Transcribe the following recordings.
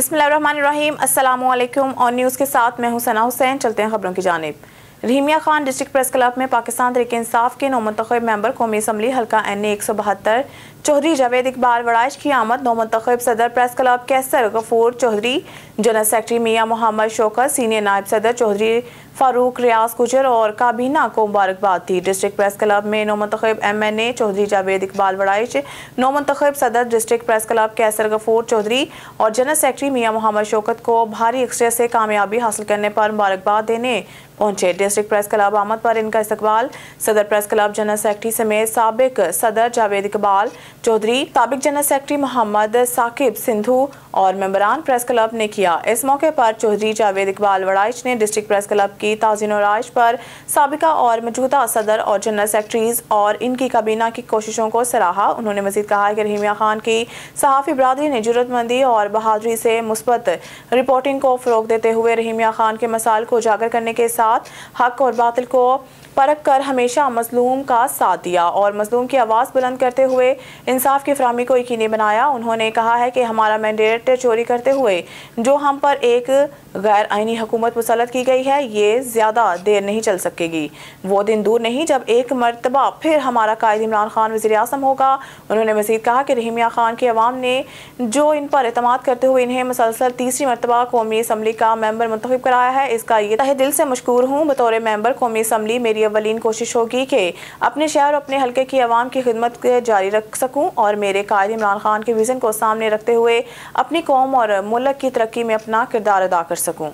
बिस्मिल्लाहिर्रहमानिर्रहीम। अस्सलामुअलैकुम। और न्यूज़ के साथ मैं हूं सना हुसैन। चलते हैं खबरों की जानिब। Rahimyar Khan district press club में पाकिस्तान तहरीक इंसाफ के नौमंतखब मेंबर कौमी असम्बली हल्का NA 172 चौधरी जावेद इकबाल वड़ाइश की आमद। नौमंतखब सदर press club Qaiser Ghafoor Chaudhry, general secretary Mian Mohammad Shaukat, senior नायब सदर चौधरी फारूक रियाज गुजर और काबीना को मुबारकबाद थी। डिस्ट्रिक्ट प्रेस क्लब में नौमंतखब MNA चौधरी जावेद इकबाल वड़ाइश, नौमंतखब सदर district press club Qaiser Ghafoor Chaudhry और जनरल सेक्रेटरी मियाँ मोहम्मद शौकत को भारी अक्सरियत से कामयाबी हासिल करने पर मुबारकबाद देने पहुंचे। डिस्ट्रिक्ट प्रेस क्लब आमद पर इनका इस्तकबाल सदर प्रेस क्लब जनरल सेक्रेटरी समेत साबिक सदर जावेद इकबाल चौधरी, साबिक जनरल सेक्रेटरी मोहम्मद साकिब सिंधु और मेंबरान प्रेस क्लब ने किया। इस मौके पर चौधरी जावेद इकबाल वड़ाइश ने डिस्ट्रिक्ट प्रेस क्लब की ताज़ीन-ओ-राइश पर साबिका और मौजूदा सदर और जनरल सेक्रेटरीज और इनकी काबीना की कोशिशों को सराहा। उन्होंने मज़ीद कहा कि रहीमिया खान की सहाफ़ी बरादरी ने जुर्रतमंदी और बहादुरी से मुस्बत रिपोर्टिंग को फ़रोग़ देते हुए रहीमिया खान के मसाइल को उजागर करने के साथ हक और बातिल को परख कर हमेशा मजलूम का साथ दिया और मजलूम की आवाज़ बुलंद करते हुए इंसाफ की फराहमी को यकीनी बनाया। उन्होंने कहा है कि हमारा मैंडेट चोरी करते हुए जो हम पर एक गैर आइनी हुकूमत मुसल्लत की गई है, ये ज़्यादा देर नहीं चल सकेगी। वो दिन दूर नहीं जब एक मरतबा फिर हमारा कायद इमरान खान वज़ीर आज़म होगा। उन्होंने मज़ीद कहा कि रहीमिया खान के अवाम ने जो इन पर एतमाद करते हुए इन्हें मुसलसल तीसरी मरतबा कौमी असम्बली का मेंबर मुंतखब कराया है, इसका ये तहे दिल से मशकूर हूँ। बतौर मेंबर कौमी असम्बली मेरी अवलीन कोशिश होगी कि अपने शहर और अपने हल्के की आवाम की खिदमत जारी रख सकूँ और मेरे कायद इमरान खान के विज़न को सामने रखते हुए अपनी कौम और मुल्क की तरक्की में अपना किरदार अदा कर सकूँ।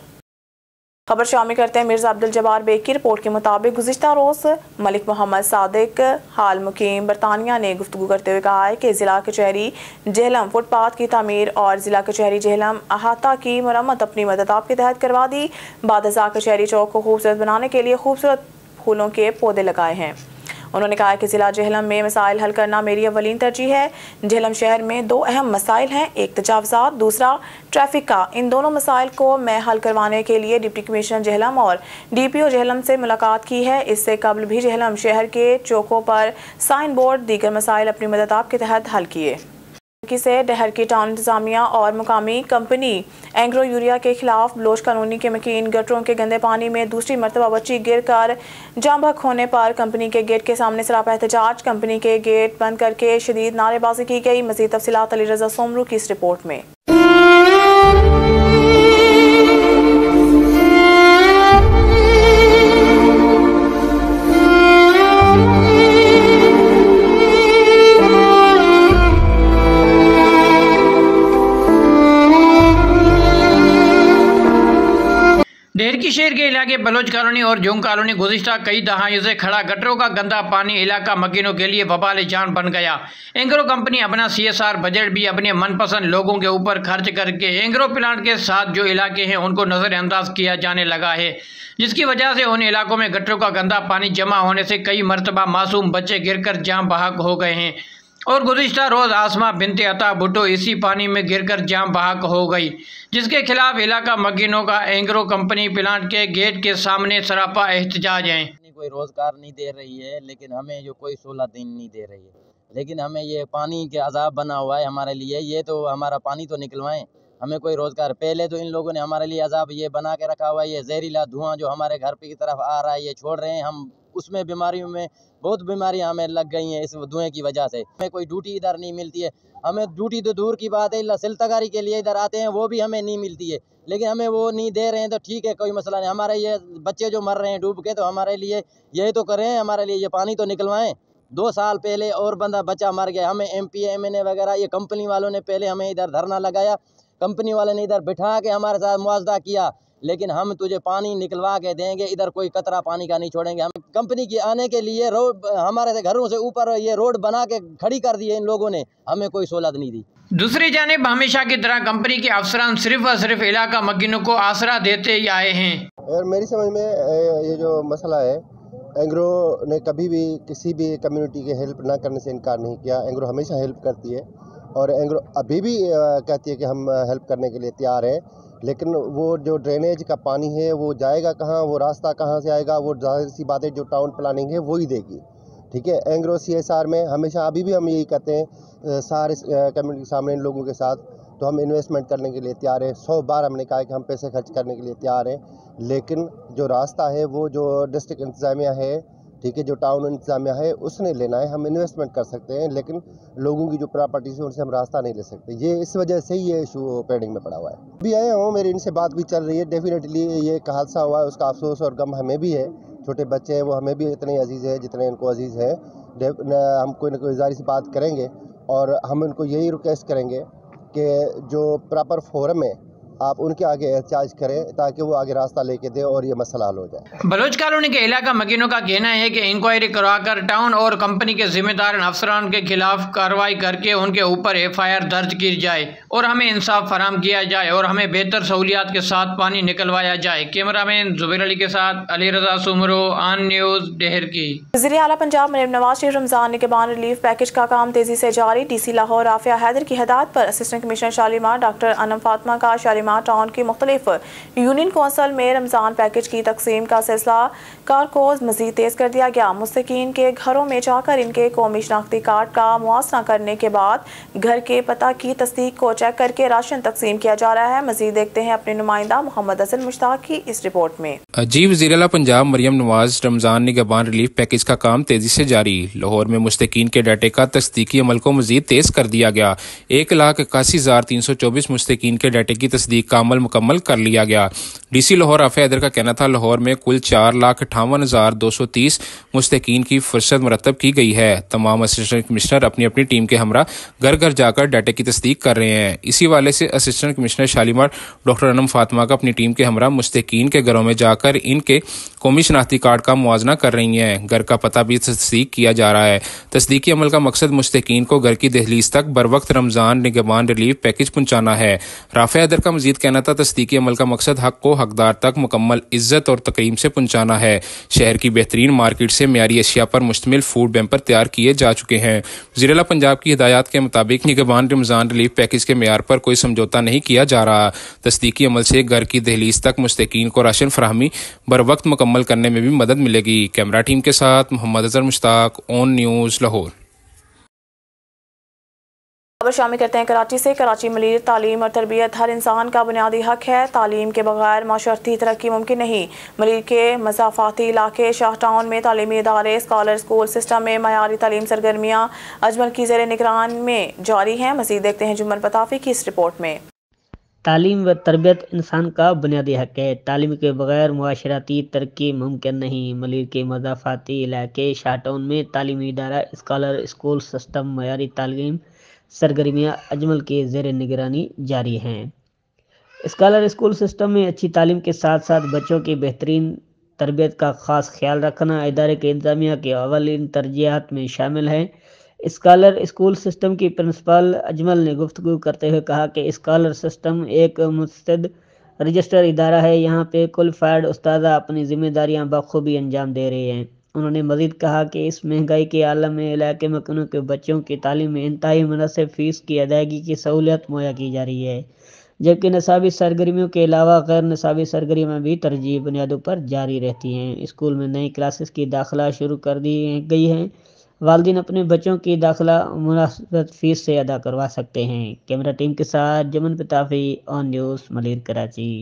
खबर शामिल करते हैं मिर्ज़ा अब्दुल जब्बार बेग की रिपोर्ट के मुताबिक गुज़िश्ता रोज़ मलिक मोहम्मद सादिक हाल मुकीम बरतानिया ने गुफ्तगू करते हुए कहा है कि ज़िला कचहरी जेहलम फुटपाथ की तामीर और ज़िला कचहरी जेहलम अहाता की मरम्मत अपनी मदद आपके तहत करवा दी। बादशाह कचहरी चौक को खूबसूरत बनाने के लिए खूबसूरत फूलों के पौधे लगाए हैं। उन्होंने कहा कि ज़िला जेहलम में मसाइल हल करना मेरी अवलीन तरजीह है। जेहलम शहर में दो अहम मसाइल हैं, एक तजावज़ात, दूसरा ट्रैफिक का। इन दोनों मसाइल को मैं हल करवाने के लिए डिप्टी कमिश्नर जेहलम और DPO जेहलम से मुलाकात की है। इससे कबल भी जेहलम शहर के चौकों पर साइन बोर्ड दीगर मसाइल अपनी मदद आपके तहत हल किए। से डहर की टाउन इंतजामिया और मुकामी कंपनी एंग्रो यूरिया के खिलाफ बलोच कॉलोनी के मकीन गटरों के गंदे पानी में दूसरी मरतबा बच्ची गिर कर जाम बहक होने पर कंपनी के गेट के सामने सरापा एहतजाज। कंपनी के गेट बंद करके शदीद नारेबाजी की गई। मज़ीद तफसीलात अली रज़ा सोमरू की इस रिपोर्ट में। डहर की शहर के इलाके बलोच कॉलोनी और जोंग कॉलोनी गुज़िश्ता कई दहाइयों से खड़ा गटरों का गंदा पानी इलाका मकीनों के लिए वबाल जान बन गया। एंग्रो कंपनी अपना CSR बजट भी अपने मनपसंद लोगों के ऊपर खर्च करके एंग्रो प्लांट के साथ जो इलाके हैं उनको नज़रअंदाज किया जाने लगा है, जिसकी वजह से उन इलाकों में गटरों का गंदा पानी जमा होने से कई मरतबा मासूम बच्चे गिरकर जाम बहक हो गए हैं और गुज़िश्ता रोज़ आसमा बिनते अता भुट्टो इसी पानी में गिरकर जाम बहक हो गई, जिसके खिलाफ इलाका मकीनों का एंग्रो कंपनी प्लांट के गेट के सामने सरापा एहतजाज है। कोई रोज़गार नहीं दे रही है, लेकिन हमें जो कोई 16 दिन नहीं दे रही है, लेकिन हमें ये पानी के अजाब बना हुआ है हमारे लिए। ये तो हमारा पानी तो निकलवाएं, हमें कोई रोज़गार। पहले तो इन लोगों ने हमारे लिए अजाब ये बना के रखा हुआ है, ये जहरीला धुआं जो हमारे घर पे की तरफ आ रहा है ये छोड़ रहे हैं। हम उसमें बीमारियों में बहुत बीमारियां हमें लग गई हैं इस धुएं की वजह से। हमें कोई ड्यूटी इधर नहीं मिलती है, हमें ड्यूटी तो दूर की बात है, सिलतगारी के लिए इधर आते हैं वो भी हमें नहीं मिलती है, लेकिन हमें वो नहीं दे रहे हैं तो ठीक है, कोई मसला नहीं। हमारे ये बच्चे जो मर रहे हैं डूब के, तो हमारे लिए यही तो करें, हमारे लिए ये पानी तो निकलवाएं। 2 साल पहले और बंदा बच्चा मर गया, हमें MP MNA वगैरह ये कंपनी वालों ने पहले हमें इधर धरना लगाया, कंपनी वाले ने इधर बिठा के हमारे साथ मुआवजा किया, लेकिन हम तुझे पानी निकलवा के देंगे, इधर कोई कतरा पानी का नहीं छोड़ेंगे। हम कंपनी की आने के लिए रोड हमारे घरों से ऊपर ये रोड बना के खड़ी कर दी है इन लोगों ने, हमें कोई सहूलत नहीं दी। दूसरी जानिब हमेशा की तरह कंपनी के अफसरान सिर्फ व सिर्फ इलाका मकीनों को आसरा देते ही आए हैं। और मेरी समझ में ये जो मसला है, एंग्रो ने कभी भी किसी भी कम्युनिटी के हेल्प ना करने से इनकार नहीं किया। एंग्रो हमेशा हेल्प करती है और एंग्रो अभी भी कहती है कि हम हेल्प करने के लिए तैयार हैं, लेकिन वो जो ड्रेनेज का पानी है वो जाएगा कहाँ, वो रास्ता कहाँ से आएगा, वो जाहिर सी बात है जो टाउन प्लानिंग है वो ही देगी। ठीक है, एंग्रो CSR में हमेशा अभी भी हम यही कहते हैं सारे कम्युनिटी के सामने इन लोगों के साथ तो हम इन्वेस्टमेंट करने के लिए तैयार हैं। 100 बार हमने कहा कि हम पैसे खर्च करने के लिए तैयार हैं, लेकिन जो रास्ता है वो जो डिस्ट्रिक्ट इंतज़ामिया है, ठीक है, जो टाउन इंतज़ामिया है उसने लेना है। हम इन्वेस्टमेंट कर सकते हैं, लेकिन लोगों की जो प्रॉपर्टीज़ है उनसे हम रास्ता नहीं ले सकते। ये इस वजह से ही ये इशू पेंडिंग में पड़ा हुआ है। अभी आया हूँ, मेरी इनसे बात भी चल रही है। डेफिनेटली ये एक हादसा हुआ है, उसका अफसोस और गम हमें भी है। छोटे बच्चे हैं, वो हमें भी इतने अजीज़ है जितने इनको अजीज़ है। हम कोई ना कोई ज़ाहिर सी बात करेंगे और हम उनको यही रिक्वेस्ट करेंगे कि जो प्रॉपर फोरम है आप उनके आगे एहतजाज करें ताकि वो आगे रास्ता लेके दें और ये मसला हल हो जाए। बलोच कॉलोनी के इलाका मकीनों का कहना है कि इंक्वायरी करवाकर टाउन और कंपनी के जिम्मेदार अफसरान के खिलाफ कार्रवाई करके उनके ऊपर FIR दर्ज की जाए और हमें इंसाफ फराम किया जाए और हमें बेहतर सहूलियात के साथ पानी निकलवाया जाए। कैमरामैन जुबैर अली के साथ Ali Raza Soomro, On News, Daharki. वज़ीर आला पंजाब मरीम नवाज शरीफ रमजान निगहबान रिलीफ पैकेज का काम तेजी से जारी। DC लाहौर आफिया हैदर की हिदायत पर assistant commissioner Shalimar doctor Anam Fatima का शालीमार टाउन की मुख्तलिफ यूनियन कौंसल में रमजान पैकेज की तकसीम का सिलसिला कारकोज मजीद तेज कर दिया गया। मुस्तकीन के घरों में जाकर इनके कौमी शनाख्ती कार्ड का मुआसना करने के बाद घर के पता की तस्दीक को चेक करके राशन तकसीम किया जा रहा है। मजीद देखते हैं अपने नुमाइंदा मोहम्मद असल मुश्ताक की इस रिपोर्ट में। जी वज़ीर आला पंजाब मरियम नवाज रमजान निगहबान रिलीफ पैकेज का काम तेजी से जारी। लाहौर में मुस्तकीन के डाटे का तस्दीकी अमल को मजीद तेज कर दिया गया। 1,81,324 मुस्तकीन के डाटे की तस्दीक का अमल मुकम्मल कर लिया गया। DC लाहौर आफिया हैदर का कहना था लाहौर में कुल 4,58,230 मुस्तकीन की फुर्सत मुरतब की गई है। तमाम असिस्टेंट कमिश्नर अपनी अपनी टीम के हमरा घर घर जाकर डाटे की तस्दीक कर रहे हैं। इसी वाले से assistant commissioner Shalimar doctor Anam Fatima का अपनी टीम के हमरा मुस्तकीन के घरों में जाकर इनके कौमी शनाख्ती कार्ड का मुआवजा कर रही हैं। घर का पता भी तस्दीक किया जा रहा है। तस्दीकी अमल का मकसद मुस्तकीन को घर की दहलीज तक बर वक्त रमजान निगहबान रिलीफ पैकेज पहुंचाना है। राफिया हैदर का मजीद कहना था तस्दीकी अमल का मकसद हक को हकदार तक मुकम्मल इज्जत और तकरीम से पहुंचाना है। शहर की बेहतरीन मार्केट से मियारी अशिया पर मुश्तमिल फूड बैंपर तैयार किए जा चुके हैं। वज़ीर आला पंजाब की हिदायत के मुताबिक निगहबान रमजान रिलीफ पैकेज के मियार पर कोई समझौता नहीं किया जा रहा। तस्दीकी अमल से घर की दहलीज तक मुस्तकीन को राशन फराहमी बर वक्त मुकम्मल करने में भी मदद मिलेगी। कैमरा टीम के साथ मोहम्मद अजहर मुश्ताक, ऑन न्यूज़, लाहौर। खबर शामिल करते हैं कराची से। कराची मलीर तालीम और तरबियत हर इंसान का बुनियादी हक है। तालीम के बगैर माशरती तरक्की मुमकिन नहीं। मलीर के मसाफाती इलाके शाह टाउन में तालीमी इदारे स्कॉलर स्कूल सिस्टम में मयारी तालीम सरगर्मियाँ अजमल की ज़ेर निगरान में जारी हैं। मज़ीद देखते हैं जुम्मन पताफी की इस रिपोर्ट में। तालीम व तरबियत इंसान का बुनियादी हक है। तालीम के बगैर मुआशराती तरक्की मुमकिन नहीं। मलीर के मसाफाती इलाके शाह टाउन में तालीमी इदारा स्कॉलर स्कूल सिस्टम मयारी तालीम सरगर्मियाँ अजमल के ज़ेर निगरानी जारी हैं। स्कॉलर स्कूल सिस्टम में अच्छी तालीम के साथ साथ बच्चों की बेहतरीन तरबियत का ख़ास ख्याल रखना इदारे के इंतज़ामिया के अवलिन तरजीहात में शामिल है। स्कॉलर स्कूल सिस्टम की प्रिंसिपल अजमल ने गुफ्तगू करते हुए कहा कि स्कॉलर सिस्टम एक मुस्तद रजिस्टर इदारा है। यहाँ पे क्वालिफाइड उस्ताद अपनी जिम्मेदारियाँ बखूबी अंजाम दे रहे हैं। उन्होंने मज़ीद कहा कि इस महंगाई के आलम में इलाके मकानों के बच्चों की तालीम में इंतहाई मुनासिब फ़ीस की अदायगी की सहूलियत मुहैया की जा रही है, जबकि निसाबी सरगर्मियों के अलावा गैर निसाबी सरगर्मियाँ भी तरजीह बुनियादों पर जारी रहती हैं। स्कूल में नई क्लासेस की दाखिला शुरू कर दी गई हैं। वालिदैन अपने बच्चों की दाखिला मुनासिब फ़ीस से अदा करवा सकते हैं। कैमरा टीम के साथ जमन पताफी, On News, Malir, Karachi.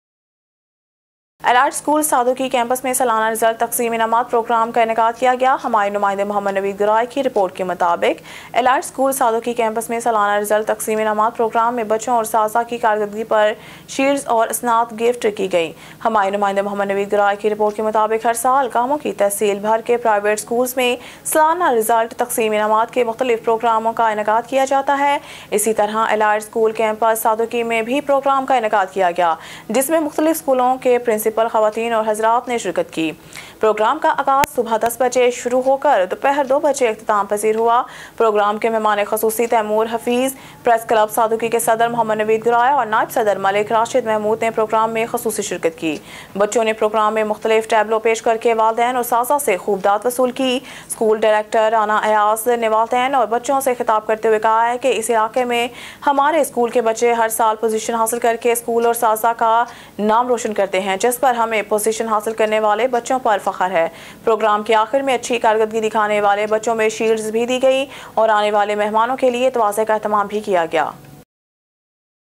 Elite school Sadiqi campus में सालाना रिजल्ट तकसीम इनामात प्रोग्राम का इनेकाद किया गया। हमारे नुमाइंदे मोहम्मद नवीद गिराई की रिपोर्ट के मुताबिक एलाइट स्कूल सादुकी कैंपस में सालाना रिजल्ट तकसीम इनामात प्रोग्राम में बच्चों और सासा की कारकर्दगी पर शील्ड्स और स्नात गिफ्ट की गई। हमारे नुमाइंदे मोहम्मद नवीद गिराई की रिपोर्ट के मुताबिक हर साल गाँवों की तहसील भर के प्राइवेट स्कूल्स में सालाना रिजल्ट तकसीम इनामात के मुख्तलिफ प्रोग्रामों का इनेकाद किया जाता है। इसी तरह एलाइट स्कूल कैंपस सादुकी में भी प्रोग्राम का इनेकाद किया गया, जिसमें मुख्तलिफ स्कूलों के प्रिंसिपल खवातीन और हजरात ने शिरकत की। प्रोग्राम का आगाज सुबह 10 बजे शुरू होकर दोपहर 2 बजे इख्तिताम पजीर हुआ। प्रोग्राम के मेहमान खसूसी तैमूर हफीज, प्रेस क्लब सादुकी के सदर मोहम्मद नवीद गिराया और नायब सदर मलिक राशिद महमूद ने प्रोग्राम में खसूसी शिरकत की। बच्चों ने प्रोग्राम में मुख्तलिफ टैबलो पेश करके वालिदैन और सासा से खूब दाद वसूल की। स्कूल डायरेक्टर राना अयाज ने वालिदैन और बच्चों से खिताब करते हुए कहा है कि इस इलाके में हमारे स्कूल के बच्चे हर साल पोजीशन हासिल करके स्कूल और सासा का नाम रोशन करते हैं, जिस पर हमें पोजीशन हासिल करने वाले बच्चों पर फख्र है। प्रोग्राम के आखिर में अच्छी कारकर्दगी दिखाने वाले बच्चों में शील्ड्स भी दी गई और आने वाले मेहमानों के लिए तवाज़े का एहतमाम भी किया गया।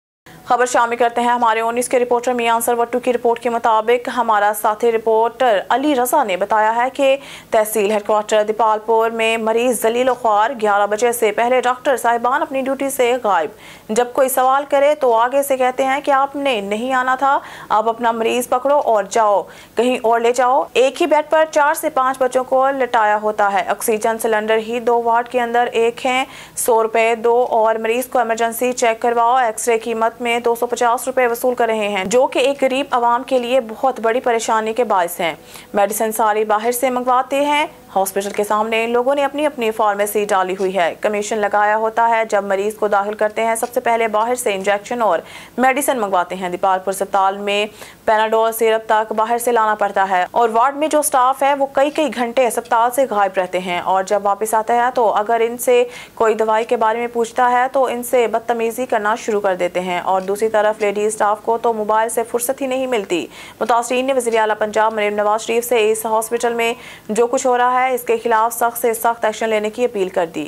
खबर शामिल करते हैं हमारे 19 के रिपोर्टर मियां अंसर वट्टू की रिपोर्ट के मुताबिक हमारा साथी रिपोर्टर अली रजा ने बताया है कि तहसील हेडक्वार्टर दीपालपुर में मरीज जलील ख्वार 11 बजे से पहले डॉक्टर साहिबान अपनी ड्यूटी से गायब। जब कोई सवाल करे तो आगे से कहते हैं कि आपने नहीं आना था, आप अपना मरीज पकड़ो और जाओ, कहीं और ले जाओ। एक ही बेड पर 4 से 5 बच्चों को लिटाया होता है। ऑक्सीजन सिलेंडर ही 2 वार्ड के अंदर एक हैं, 100 रुपए दो और मरीज को इमरजेंसी चेक करवाओ, एक्सरे कीमत में 250 रुपए वसूल कर रहे हैं, जो कि एक गरीब आवाम के लिए बहुत बड़ी परेशानी के बायस हैं। मेडिसिन सारी बाहर से मंगवाते हैं। हॉस्पिटल के सामने इन लोगों ने अपनी अपनी फार्मेसी डाली हुई है। कमीशन लगाया होता है। जब मरीज को दाखिल करते हैं सबसे पहले बाहर से इंजेक्शन और मेडिसिन मंगवाते हैं। दीपालपुर अस्पताल में पैनाडोल सिरप तक बाहर से लाना पड़ता है और वार्ड में जो स्टाफ है वो कई कई घंटे अस्पताल से गायब रहते हैं और जब वापस आते हैं तो अगर इनसे कोई दवाई के बारे में पूछता है तो इनसे बदतमीजी करना शुरू कर देते हैं। और दूसरी तरफ लेडी स्टाफ को तो मोबाइल से फुर्सत ही नहीं मिलती। मुतासरीन ने वज़ीर आला पंजाब मरीम नवाज शरीफ से इस हॉस्पिटल में जो कुछ हो रहा है इसके खिलाफ सख्त से सख्त एक्शन लेने की अपील कर दी।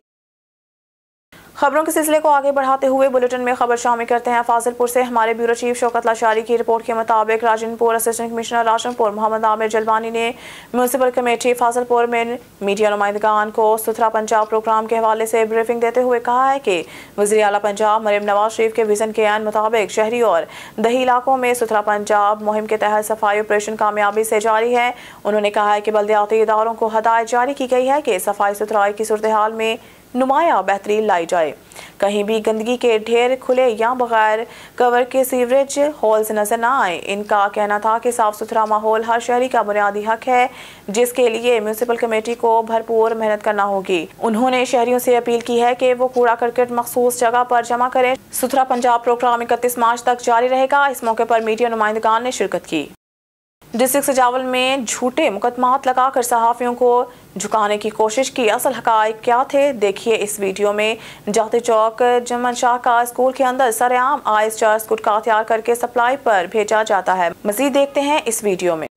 खबरों के सिलसिले को आगे बढ़ाते हुए बुलेटिन में खबर शामिल करते हैं फाजिलपुर से। हमारे ब्यूरो चीफ शौकत लाशारी की रिपोर्ट के मुताबिक राजनपुर असिस्टेंट कमिश्नर राजनपुर मोहम्मद आमिर जलवानी ने म्यूनसिपल कमेटी फाजिलपुर में मीडिया नुमाइंदगान को सुथरा पंजाब प्रोग्राम के हवाले से ब्रीफिंग देते हुए कहा है कि वज़ीर आला पंजाब मरीम नवाज शरीफ के विजन के ऐन मुताबिक शहरी और दही इलाकों में सुथरा पंजाब मुहिम के तहत सफाई ऑपरेशन कामयाबी से जारी है। उन्होंने कहा है कि बल्दियाती इदारों को हदायत जारी की गई है कि सफाई सुथराई की सूरत हाल में नुमाया बेहतरी लाई जाए। कहीं भी गंदगी के ढेर खुले या बगैर कवर के सीवरेज होल्स नजर न आए। इनका कहना था कि साफ सुथरा माहौल हर शहरी का बुनियादी हक है, जिसके लिए म्यूनसिपल कमेटी को भरपूर मेहनत करना होगी। उन्होंने शहरियों से अपील की है कि वो कूड़ा करकट मखसूस जगह पर जमा करें। सुथरा पंजाब प्रोग्राम 31 मार्च तक जारी रहेगा। इस मौके पर मीडिया नुमाइंदगान ने शिरकत की। डिस्ट्रिक्ट सजावल में झूठे मुकदमात लगाकर सहाफियों को झुकाने की कोशिश की। असल हकायक क्या थे, देखिए इस वीडियो में। जाती चौक जमन शाह का स्कूल के अंदर सरेआम आइस चार्ज गुटखा तैयार करके सप्लाई पर भेजा जाता है। मजीद देखते हैं इस वीडियो में।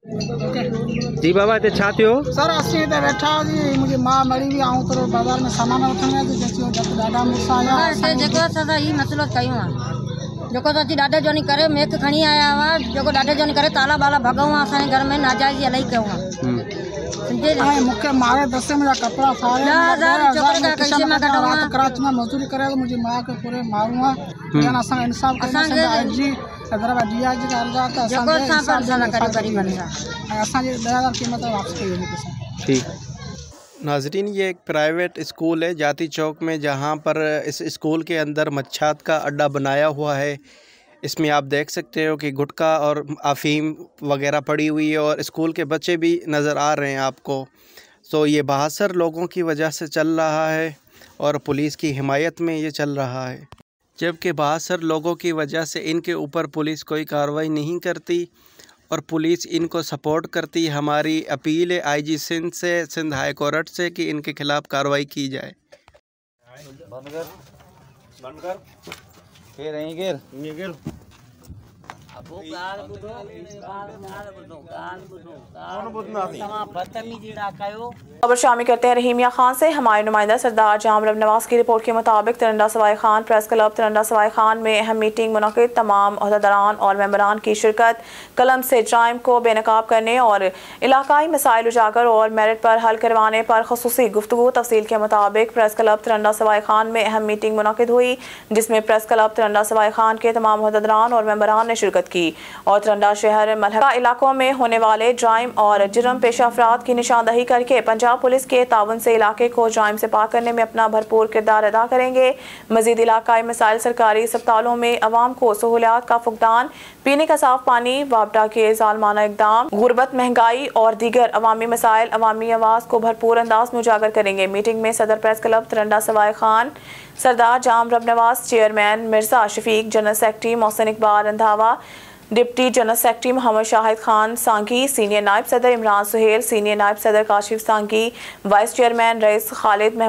जी बाबा ते छाते हो सर अस्सी ते बैठा जी मुझे मां मरी भी आऊं तो बाजार में सामान उठने जो जैसे जब दादा मुसा आया से देखो सदा ही मसलो कयूं जोको तो डाडे जो नहीं करे मेक खणी आया हुआ जोको डाडे जो नहीं करे ताला बाला भगाऊं असां घर में नाजायज इलाही कयूं समझे हां मुके मारे 10 मेरा कपड़ा फाड़े जोकर का कैसे मैं कटवा कराच में मजदूरी करे तो मुझे मां के पूरे मारूंगा यानी असां इंसाफ करने से जी अगर दिया जी कर जाता जोको सा पर साला करे बड़ी बनसा असां जी 2000 कीमत वापस करिए पैसा। ठीक नाजरीन, ये एक प्राइवेट स्कूल है जाती चौक में, जहाँ पर इस स्कूल के अंदर मच्छात का अड्डा बनाया हुआ है। इसमें आप देख सकते हो कि गुटखा और अफीम वगैरह पड़ी हुई है और स्कूल के बच्चे भी नज़र आ रहे हैं आपको। तो ये बहासर लोगों की वजह से चल रहा है और पुलिस की हिमायत में ये चल रहा है, जबकि बहासर लोगों की वजह से इनके ऊपर पुलिस कोई कार्रवाई नहीं करती और पुलिस इनको सपोर्ट करती। हमारी अपील है आईजी सिंध से, सिंध हाई कोर्ट से, कि इनके खिलाफ़ कार्रवाई की जाए। बंद कर फिर यहीं गिर खबर शामिल करते हैं रहीमिया खान से। हमारे नुमाइंदा सरदार जामरब नवाज की रिपोर्ट के मुताबिक तिरंडा सवाई खान प्रेस क्लब तिरंडा सवाई खान में अहम मीटिंग मुनक़िद। तमाम अहदेदारान और मेंबरान की शिरकत कलम से जाइम को बेनकाब करने और इलाकाई मसाइल उजागर और मेरिट पर हल करवाने पर खसूसी गुफ्तगू। तफसील के मुताबिक प्रेस क्लब तिरंडा सवाई खान में अहम मीटिंग मुनक़िद हुई, जिसमें प्रेस क्लब तिरंडा सवाई खान के तमाम अहदेदारान और मेंबरान ने शिरकत की और तिरंडा शहर मलहका इलाकों में होने वाले जाइम और जुर्म पेशा अफराद की निशानदही करके पंजाब पुलिस के ताउन से इलाके को जाइम से पाक करने में अपना भरपूर किरदार अदा करेंगे। मजीद इलाकाई मसाइल, सरकारी अस्पतालों में अवाम को सहूलियात का फुकदान, पीने का साफ पानी, वापडा के जालमाना इकदाम, गुर्बत, महंगाई और दीगर अवामी मसाइल अवामी आवाज़ को भरपूर अंदाज में उजागर करेंगे। मीटिंग में सदर press club Tranda Sawai Khan Sardar Jamrab Nawaz, chairman Mirza Shafiq, general secretary Mohsin Iqbal Randhawa, deputy general secretary Mohammad Shahid Khan Sangi, senior नायब सदर इमरान सुहेल, सीनियर नायब सदर Kashif Sangi, vice chairman Rais Khalid Mehmood,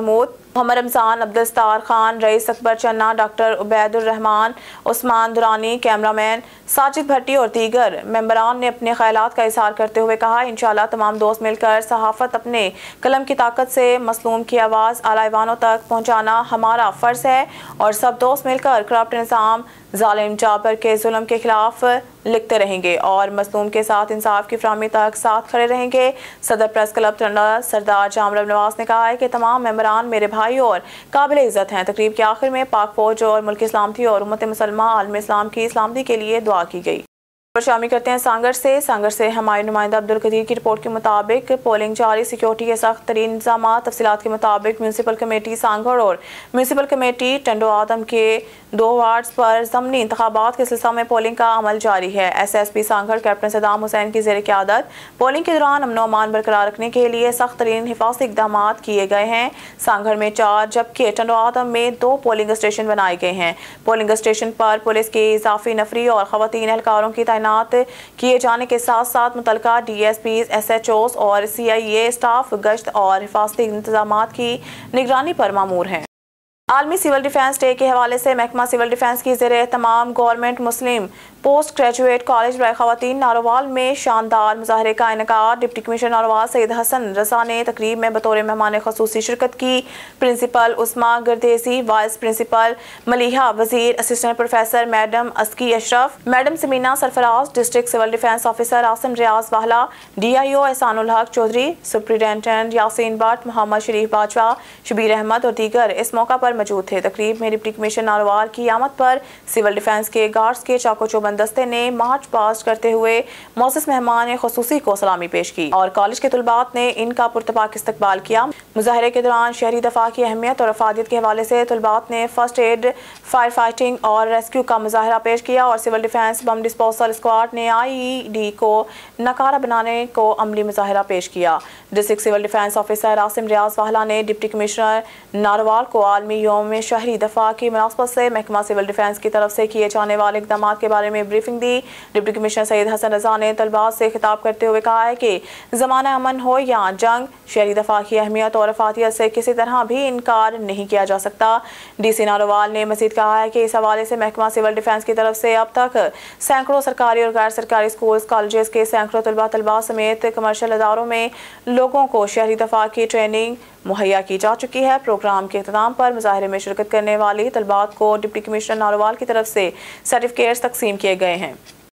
Mohammad Ramzan, Abdussattar Khan, Rais Akbar Channa, doctor Ubaidur Rehman, Usman Durrani, cameraman Sajid Bhatti और दीगर मेंबरान ने अपने ख्यालात का इजहार करते हुए कहा, इंशाअल्लाह तमाम दोस्त मिलकर सहाफ़त अपने कलम की ताकत से मसलूम की आवाज़ आला-ऐवानों तक पहुँचाना हमारा फ़र्ज़ है और सब दोस्त मिलकर करप्ट निज़ाम जालिम जाबर के जुल्म के खिलाफ लिखते रहेंगे और मजलूम के साथ इंसाफ की फराहमी तक साथ खड़े रहेंगे। सदर प्रेस क्लब टंडा सरदार जामरब नवाज ने कहा है कि तमाम मेंबरान मेरे भाई और काबिल इज़्ज़त हैं। तकरीब के आखिर में पाक फौज और मुल्क इस्लामती और उम्मत मुसलमान आलम इस्लाम की सलामती के लिए दुआ की गई। शामिल करते हैं सांगर से हमारे नुमाइंदा अब्दुल कदीर की रिपोर्ट के मुताबिक पोलिंग जारी, सिक्योरिटी के सख्त तरीन इंतजाम। तफसीलात के मुताबिक म्यूनसिपल कमेटी सांगड़ और म्यूनसिपल कमेटी टंडो आदम के 2 वार्ड्स पर ज़मनी इंतखाबात के सिलसिले में पोलिंग का अमल जारी है। SSP सांगड़ कैप्टन सदाम हुसैन की ज़ेर क़यादत पोलिंग के दौरान अमन अमान बरकरार रखने के लिए सख्त तरीन हिफाजती इक़दाम किए गए हैं। सांगड़ में 4 जबकि टंडो आदम में 2 पोलिंग स्टेशन बनाए गए हैं। पोलिंग स्टेशन पर पुलिस की इजाफी नफरी और ख़वातीन एहलकारों की तैनात किए जाने के साथ साथ मुतलका DSPs, SHOs और CIA स्टाफ गश्त और हिफाजती इंतजामात की निगरानी पर मामूर हैं। आलमी सिविल डिफेंस डे के हवाले से महकमा सिविल डिफेंस की ज़ेरे तमाम government Muslim post graduate college बराए ख़वातीन नारोवाल में शानदार मुजाहरे का इनेकाद। डिप्टी कमिश्नर नारोवाल सैयद हसन रजा ने तकरीब में बतौर मेहमान ख़ुसूसी शिरकत की। Principal Uzma Gardezi, vice principal Maliha Wazir, assistant professor madam Aski Ashraf, madam Samina Sarfraz, district civil defence officer Asim Riaz Wahla, DIO Ehsanul Haq Chaudhry, superintendent Yasin Bhatt, Muhammad Sharif Bajwa, Shabbir Ahmad और दीगर इस मौका पर मौजूद थे। तकरीब में डिप्टी कमिश्नर नारोवाल की आमद पर सिविल डिफेंस के गार्ड्स के चाको चौबंद दस्ते ने मार्च पास्ट करते हुए मौसस मेहमान खुसूसी को सलामी पेश की और कॉलेज के तुलबात ने इनका पुरतपाक इस्तकबाल किया। मुजाहरे के दौरान शहरी दफा की अहमियत और अफादियत के हवाले से तुलबात ने फर्स्ट एड, फायर फाइटिंग और रेस्क्यू का मुजाहरा पेश किया और civil defence bomb disposal squad ने IED को नकारा बनाने को अमली मुजाहरा पेश किया। District civil defence officer Asim Riaz Wahla ने डिप्टी कमिश्नर नारोवाल को आलमी यौम शहरी दफा की मुनासबत से महकमा सिविल डिफेंस की तरफ से किए जाने वाले इक़दाम के बारे में ब्रीफिंग दी। डिप्टी कमिश्नर सैयद हसन रजा ने तलबात से खिताब करते हुए कहा है कि ज़माना अमन हो या जंग, शहरी दफा की अहमियत और अफादियत से किसी तरह भी इनकार नहीं किया जा सकता। DC नारोवाल ने मज़ीद कहा है कि इस हवाले से महकमा सिविल डिफेंस की तरफ से अब तक सैकड़ों सरकारी और गैर सरकारी स्कूल्स कॉलेजेस के सैकड़ों तलबा समेत कमर्शियल इदारों में लोगों को शहरी दफा की ट्रेनिंग मुहैया की जा चुकी है। प्रोग्राम के इख्तिताम पर मुजाहरे में शिरकत करने वाली तलबात को डिप्टी कमिश्नर नारोवाल की तरफ से सर्टिफिकेट्स तकसीम किए गए हैं।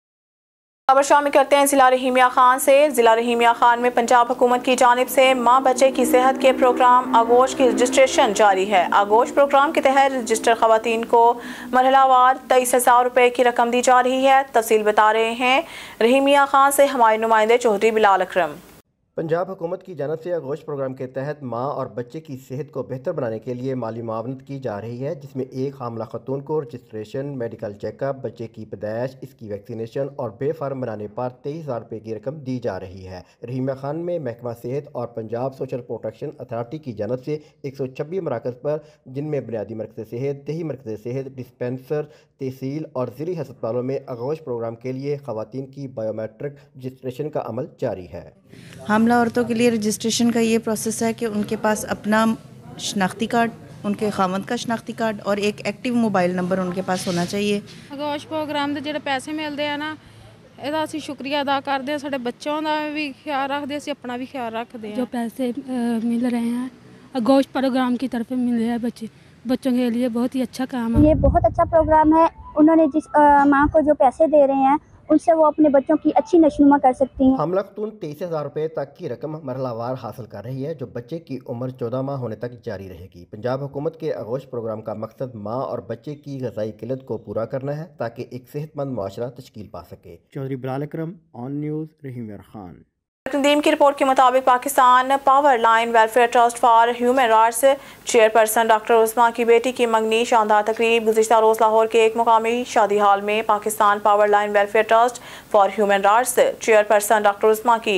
खबर शामिल करते हैं ज़िला रहीमिया खान से। ज़िला रहीमिया खान में पंजाब हुकूमत की जानिब से माँ बच्चे की सेहत के प्रोग्राम आगोश की रजिस्ट्रेशन जारी है। आगोश प्रोग्राम के तहत रजिस्टर खवातीन को मरहलावार 23,000 रुपये की रकम दी जा रही है। तफसील बता रहे हैं रहीमिया खान से हमारे नुमाइंदे चौधरी बिलाल अकरम। पंजाब हुकूमत की जानिब से आगोश प्रोग्राम के तहत माँ और बच्चे की सेहत को बेहतर बनाने के लिए माली मुआवनत की जा रही है, जिसमें एक हामला खतून को रजिस्ट्रेशन, मेडिकल चेकअप, बच्चे की पैदाइश, इसकी वैक्सीनेशन और बेफार्म बनाने पर 23,000 रुपये की रकम दी जा रही है। रहीमिया खान में महकमा सेहत और पंजाब सोशल प्रोटेक्शन अथॉरिटी की जानिब से 126 मराकज़ पर, जिनमें बुनियादी मरकज़ सेहत, दही मरकज़ सेहत, डिस्पेंसर, तहसील और ज़िली हस्पतालों में आगोश प्रोग्राम के लिए ख़वातीन की बायोमेट्रिक रजिस्ट्रेशन का अमल जारी है। हामला औरतों के लिए रजिस्ट्रेशन का ये प्रोसेस है कि उनके पास अपना शनाख्ती कार्ड, उनके खामद का शनाख्ती कार्ड और एक एक्टिव मोबाइल नंबर उनके पास होना चाहिए। आगोश प्रोग्राम के जो पैसे मिलते हैं ना, ਇਹਦਾ ਅਸੀਂ शुक्रिया अदा करते हैं, साढ़े बच्चों का भी ख्याल रखते हैं, अपना भी ख्याल रखते हैं। जो पैसे मिल रहे हैं आगोश प्रोग्राम की तरफ मिल रहे हैं बच्चों के लिए बहुत ही अच्छा काम है। ये बहुत अच्छा प्रोग्राम है। उन्होंने जिस माँ को जो पैसे दे रहे हैं उनसे वो अपने बच्चों की अच्छी नशनुमा कर सकती हैं। हमला खतून 23,000 रुपये तक की रकम मरहलावार हासिल कर रही है, जो बच्चे की उम्र 14 माह होने तक जारी रहेगी। पंजाब हुकूमत के आगोश प्रोग्राम का मकसद माँ और बच्चे की ग़िज़ाई किल्लत को पूरा करना है ताकि एक सेहतमंद मुआशरा तश्कील पा सके। Chaudhry Bilal Akram, on news, Rahimia Khan. नदीम की रिपोर्ट के मुताबिक Pakistan power line welfare trust for human rights chairperson doctor Uzma की बेटी की मंगनी शानदार तकरीब गुज़िश्ता रोज़ लाहौर के एक मुकामी शादी हाल में Pakistan power line welfare trust for human rights chairperson doctor Uzma की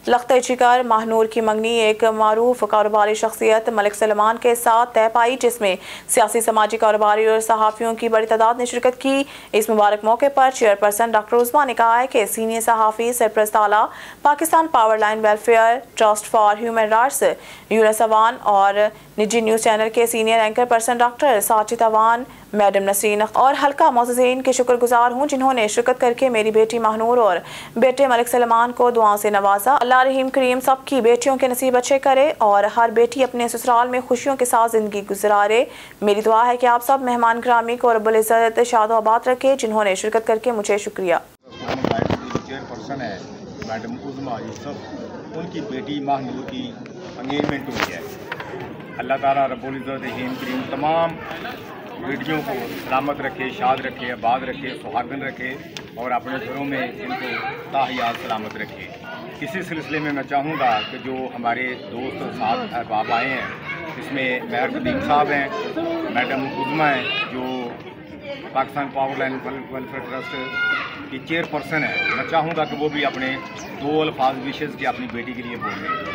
लख्ते जिगर महानूर की मंगनी एक मारूफ कारोबारी शख्सियत मलिक सलमान के साथ तय पाई, जिसमें सियासी समाजी कारोबारी और सहाफ़ियों की बड़ी तादाद ने शिरकत की। इस मुबारक मौके पर चेयरपर्सन डॉक्टर उस्मा ने कहा है कि सीनियर सहाफ़ी सरपरस्त आला Pakistan power line welfare trust for human rights Younas Awan और निजी न्यूज़ चैनल के senior anchor person doctor Sajid Awan, madam Nasreen और हल्का मोअज़्ज़िज़ीन के शुक्रगुजार हूँ जिन्होंने शिरकत करके मेरी बेटी महानूर और बेटे मलिक सलमान को दुआओं से नवाजा। अल्लाह रहीम करीम सबकी बेटियों के नसीब अच्छे करे और हर बेटी अपने ससुराल में खुशियों के साथ ज़िंदगी गुजारे। मेरी दुआ है कि आप सब मेहमान ग्रामी को रब्बुल इज़्ज़त शाद आबाद रखे जिन्होंने शिरकत करके मुझे शुक्रिया। चेयरपर्सन है मैडम उज़्मा यूसुफ, उनकी बेटी महानूर की एंगेजमेंट हुई है। अल्लाह ताला रब्बुल इज़्ज़त रहीम करीम तमाम बेटियों को सलामत रखे, शाद रखे, आबाद रखे, सुहागन रखे और अपने घरों में इनको ताहियात सलामत रखे। इसी सिलसिले में मैं चाहूँगा कि जो हमारे दोस्त और साथ अहबाब आए हैं, इसमें मेहर कदीम साहब हैं, मैडम उज़्मा हैं जो Pakistan power line welfare trust की चेयरपर्सन है। मैं चाहूँगा कि वो भी अपने दो अल्फाज विशेज़ की अपनी बेटी के लिए बोलें।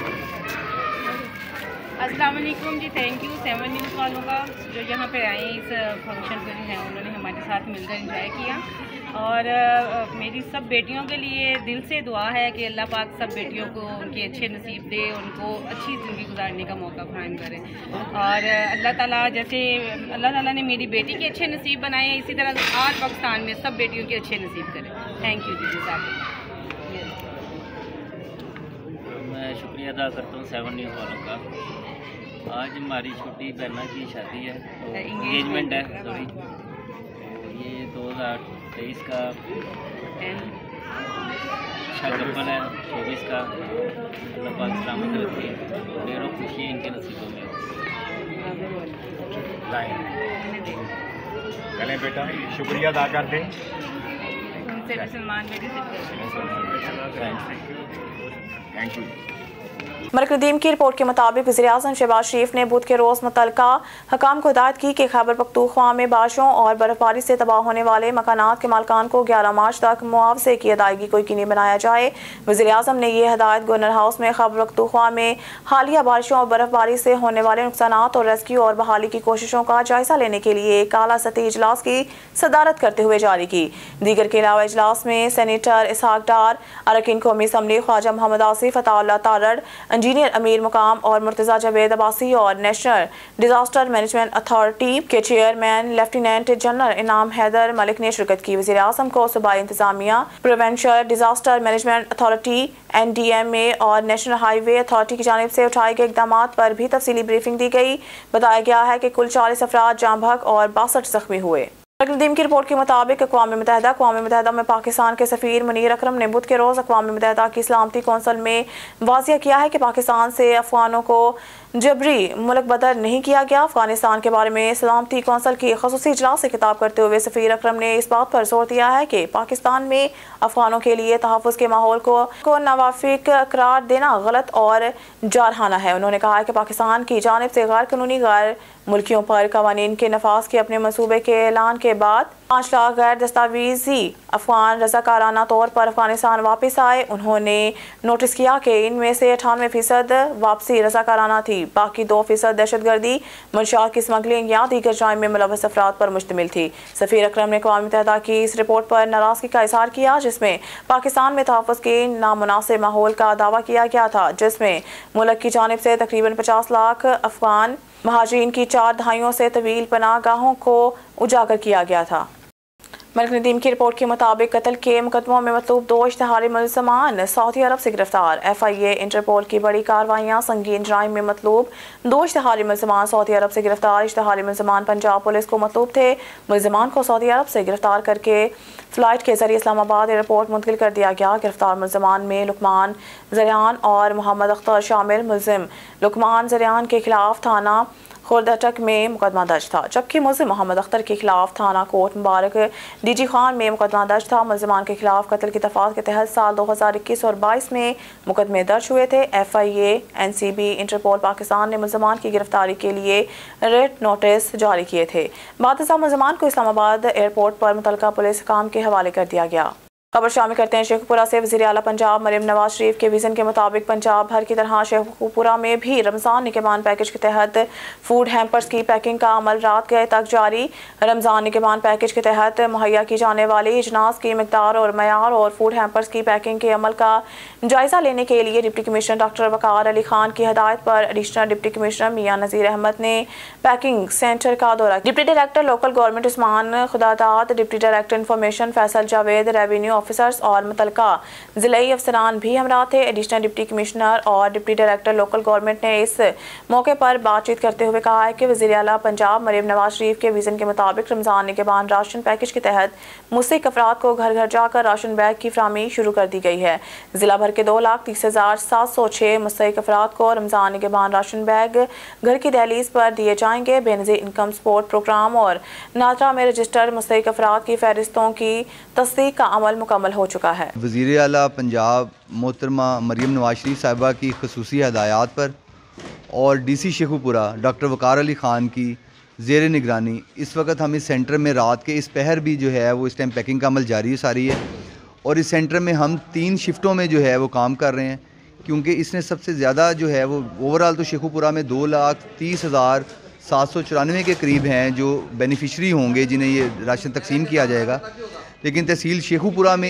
अस्सलाम वालेकुम जी, थैंक यू 7 न्यूज़ वालों का जो यहाँ पे आए इस फंक्शन पे जो है उन्होंने हमारे साथ मिलकर एंजॉय किया। और मेरी सब बेटियों के लिए दिल से दुआ है कि अल्लाह पाक सब बेटियों को उनके अच्छे नसीब दे, उनको अच्छी ज़िंदगी गुजारने का मौका फराहम करे। और अल्लाह ताला जैसे अल्लाह ताला ने मेरी बेटी के अच्छे नसीब बनाए हैं, इसी तरह आज पाकिस्तान में सब बेटियों के अच्छे नसीब करें। थैंक यू जी साहब। मैं शुक्रिया अदा करता हूँ 7 न्यूज़ वालों का। आज हमारी छोटी बहना की शादी है, तो एंगेजमेंट है, सॉरी, तो ये 2023 का शगुन है, 24 का। अल्लाह पाक सलामत रखे, ढेरों खुशी इनके नसीबों में। चलें बेटा, शुक्रिया अदा कर दें। Thank you. मलिक नदीम की रिपोर्ट के मुताबिक वज़ीर-ए-आज़म शहबाज शरीफ ने बुध के रोज़ मुतल्लिका हकाम को हिदायत की कि खैबर पख्तूनख्वा में बारिशों और बर्फबारी से तबाह होने वाले मकानात के मालिकान को 11 मार्च तक मुआवजे की अदायगी को यकीनी बनाया जाए। वज़ीर-ए-आज़म ने यह हिदायत गवर्नर हाउस में खैबर पख्तूनख्वा में हालिया बारिशों और बर्फबारी से होने वाले नुकसानात और रेस्क्यू और बहाली की कोशिशों का जायजा लेने के लिए एक आला सतही इजलास की सदारत करते हुए जारी की। दीगर के अलावा इजलास में सेनेटर इसहाक डार, अरकान कौमी असम्बली ख्वाजा मोहम्मद आसिफ, अताउल्लाह तारड़, इंजीनियर अमीर मुकाम और मुर्तज़ा जावेद अब्बासी और नेशनल डिजास्टर मैनेजमेंट अथॉरिटी के chairman lieutenant general Inam Haider Malik ने शिरकत की। वज़ीर-ए-आज़म को सूबाई इंतजामिया, prevention disaster management authority, NDMA और नेशनल हाईवे अथॉरिटी की जानिब से उठाए गए इक़दाम पर भी तफसीली ब्रीफिंग दी गई। बताया गया है कि कुल 40 अफराद जाँ बहक और 62 जख्मी हुए। नदीम की रिपोर्ट के मुताबिक अक़वाम मुत्तहिदा में पाकिस्तान के सफ़ीर मुनीर अकरम ने बुध के रोज़ अक़वाम मुत्तहिदा की सलामती कौंसिल में वाज़िया किया है कि पाकिस्तान से अफ़गानों को जबरी मुल्क बदर नहीं किया गया। अफगानिस्तान के बारे में सलामती कौंसिल की ख़ुसूसी इजलास से खिताब करते हुए सफ़ीर अकरम ने इस बात पर जोर दिया है कि पाकिस्तान में अफ़गानों के लिए तहफ़्फ़ुज़ के माहौल को नावाफिक करार देना गलत और जारहाना है। उन्होंने कहा है कि पाकिस्तान की जानिब से गैर कानूनी गैर मुल्कियों पर कवानीन के नफाज के अपने मनसूबे के ऐलान के बाद 5 लाख गैर दस्तावेजी अफगान रज़ाकाराना तौर पर अफगानिस्तान वापस आए। उन्होंने नोटिस किया कि इनमें से 98% वापसी रज़ाकाराना थी, बाकी 2% दहशतगर्दी, मंशात की स्मगलिंग या दीगर जुर्म में मुलव्वस अफराद पर मुश्तमिल थी। सफ़ीर अकरम ने अक़वाम मुत्तहिदा की इस रिपोर्ट पर नाराज़गी का इज़हार किया जिसमें पाकिस्तान में तहफ़्फ़ुज़ के नामुनासिब माहौल का दावा किया गया था, जिसमें मुल्क की जानिब से तकरीबन 50 लाख अफगान महाजिरीन की 4 दहाइयों से तवील पनाहगाहों को उजागर किया गया था। मलिक नदीम की रिपोर्ट के मुताबिक कत्ल के मुकदमों में मतलूब 2 इश्तिहारी मुल्ज़मान सऊदी अरब से गिरफ्तार। FIA इंटरपोल की बड़ी कार्रवाइयाँ, संगीन जुर्म में मतलूब 2 इश्तिहारी मुल्ज़मान सऊदी अरब से गिरफ्तार। इश्तिहारी मुल्ज़मान पंजाब पुलिस को मतलूब थे। मुल्ज़मान को सऊदी अरब से गिरफ्तार करके फ़्लाइट के जरिए इस्लामाबाद एयरपोर्ट मुंतकिल कर दिया गया। गिरफ्तार मुल्ज़मान में लुकमान ज़रियान और मोहम्मद अख्तर शामिल। मुल्ज़िम लुकमान ज़रियान के खिलाफ थाना खुर्दटक में मुकदमा दर्ज था, जबकि मुल्ज़िम मोहम्मद अख्तर के खिलाफ थाना कोट मुबारक DG खान में मुकदमा दर्ज था। मुल्ज़िमान के खिलाफ कत्ल की दफ़ात के तहत साल 2021 और 22 में मुकदमे दर्ज हुए थे। FIA NCB इंटरपोल पाकिस्तान ने मुल्ज़िमान की गिरफ्तारी के लिए रेड नोटिस जारी किए थे। बाद मुल्ज़िमान को इस्लामाबाद एयरपोर्ट पर मुतल्लिका पुलिस काम के हवाले कर दिया गया। खबर शामिल करते हैं शेखपुरा से। वज़ीर आला पंजाब मरीम नवाज शरीफ के विज़न के मुताबिक पंजाब भर की तरह शेखपुरा में भी रमज़ान निगहबान पैकेज के तहत फूड हैम्पर्स की पैकिंग का अमल रात गए तक जारी। रमज़ान निगहबान पैकेज के तहत मुहैया की जाने वाली अजनास की मिकदार और मयार और फूड हैम्पर्स की पैकिंग के अमल का जायज़ा लेने के लिए deputy commissioner doctor Waqar Ali Khan की हिदायत पर additional deputy commissioner Mian Nazir Ahmad ने पैकिंग सेंटर का दौरा। Deputy director local government Usman Khudadad, deputy director information Faisal Javed, revenue officers और मुतलका जिलाई अफसरान भी हमरा थे। एडिशनल डिप्टी कमिश्नर और डिप्टी डायरेक्टर लोकल गवर्नमेंट ने इस मौके पर बातचीत करते हुए कहा है कि वज़ीर आला पंजाब मरीम नवाज शरीफ के विज़न के मुताबिक रमज़ान निगहबान राशन पैकेज के तहत मुस्तहिक अफराद को घर घर जाकर राशन बैग की फराहमी शुरू कर दी गई है। जिला भर के 2,30,706 मुस्तहिक अफराद को रमज़ान निगहबान राशन बैग घर की दहलीज पर दिए जाएंगे। बेनज़ीर इनकम सपोर्ट प्रोग्राम और नादरा में रजिस्टर्ड मुस्तहिक अफराद की फहरिस्तों की तस्दीक का अमल मुकम्मल हो चुका है। वज़ीर आला पंजाब मोहतरमा मरीम नवाज शरीफ साहिबा की खसूसी हदायत पर और DC शेखुपुरा डॉक्टर वकार अली ख़ान की ज़ेर निगरानी इस वक्त हम इस सेंटर में रात के इस पहर भी जो है वो इस टाइम पैकिंग का अमल जारी सारी है और इस सेंटर में हम 3 शिफ्टों में जो है वो काम कर रहे हैं, क्योंकि इसने सबसे ज़्यादा जो है वो ओवरऑल तो शेखुपुरा में 2,30,794 के करीब हैं जो बेनिफिशरी होंगे जिन्हें ये राशन तकसीम किया जाएगा, लेकिन तहसील शेखुपुरा में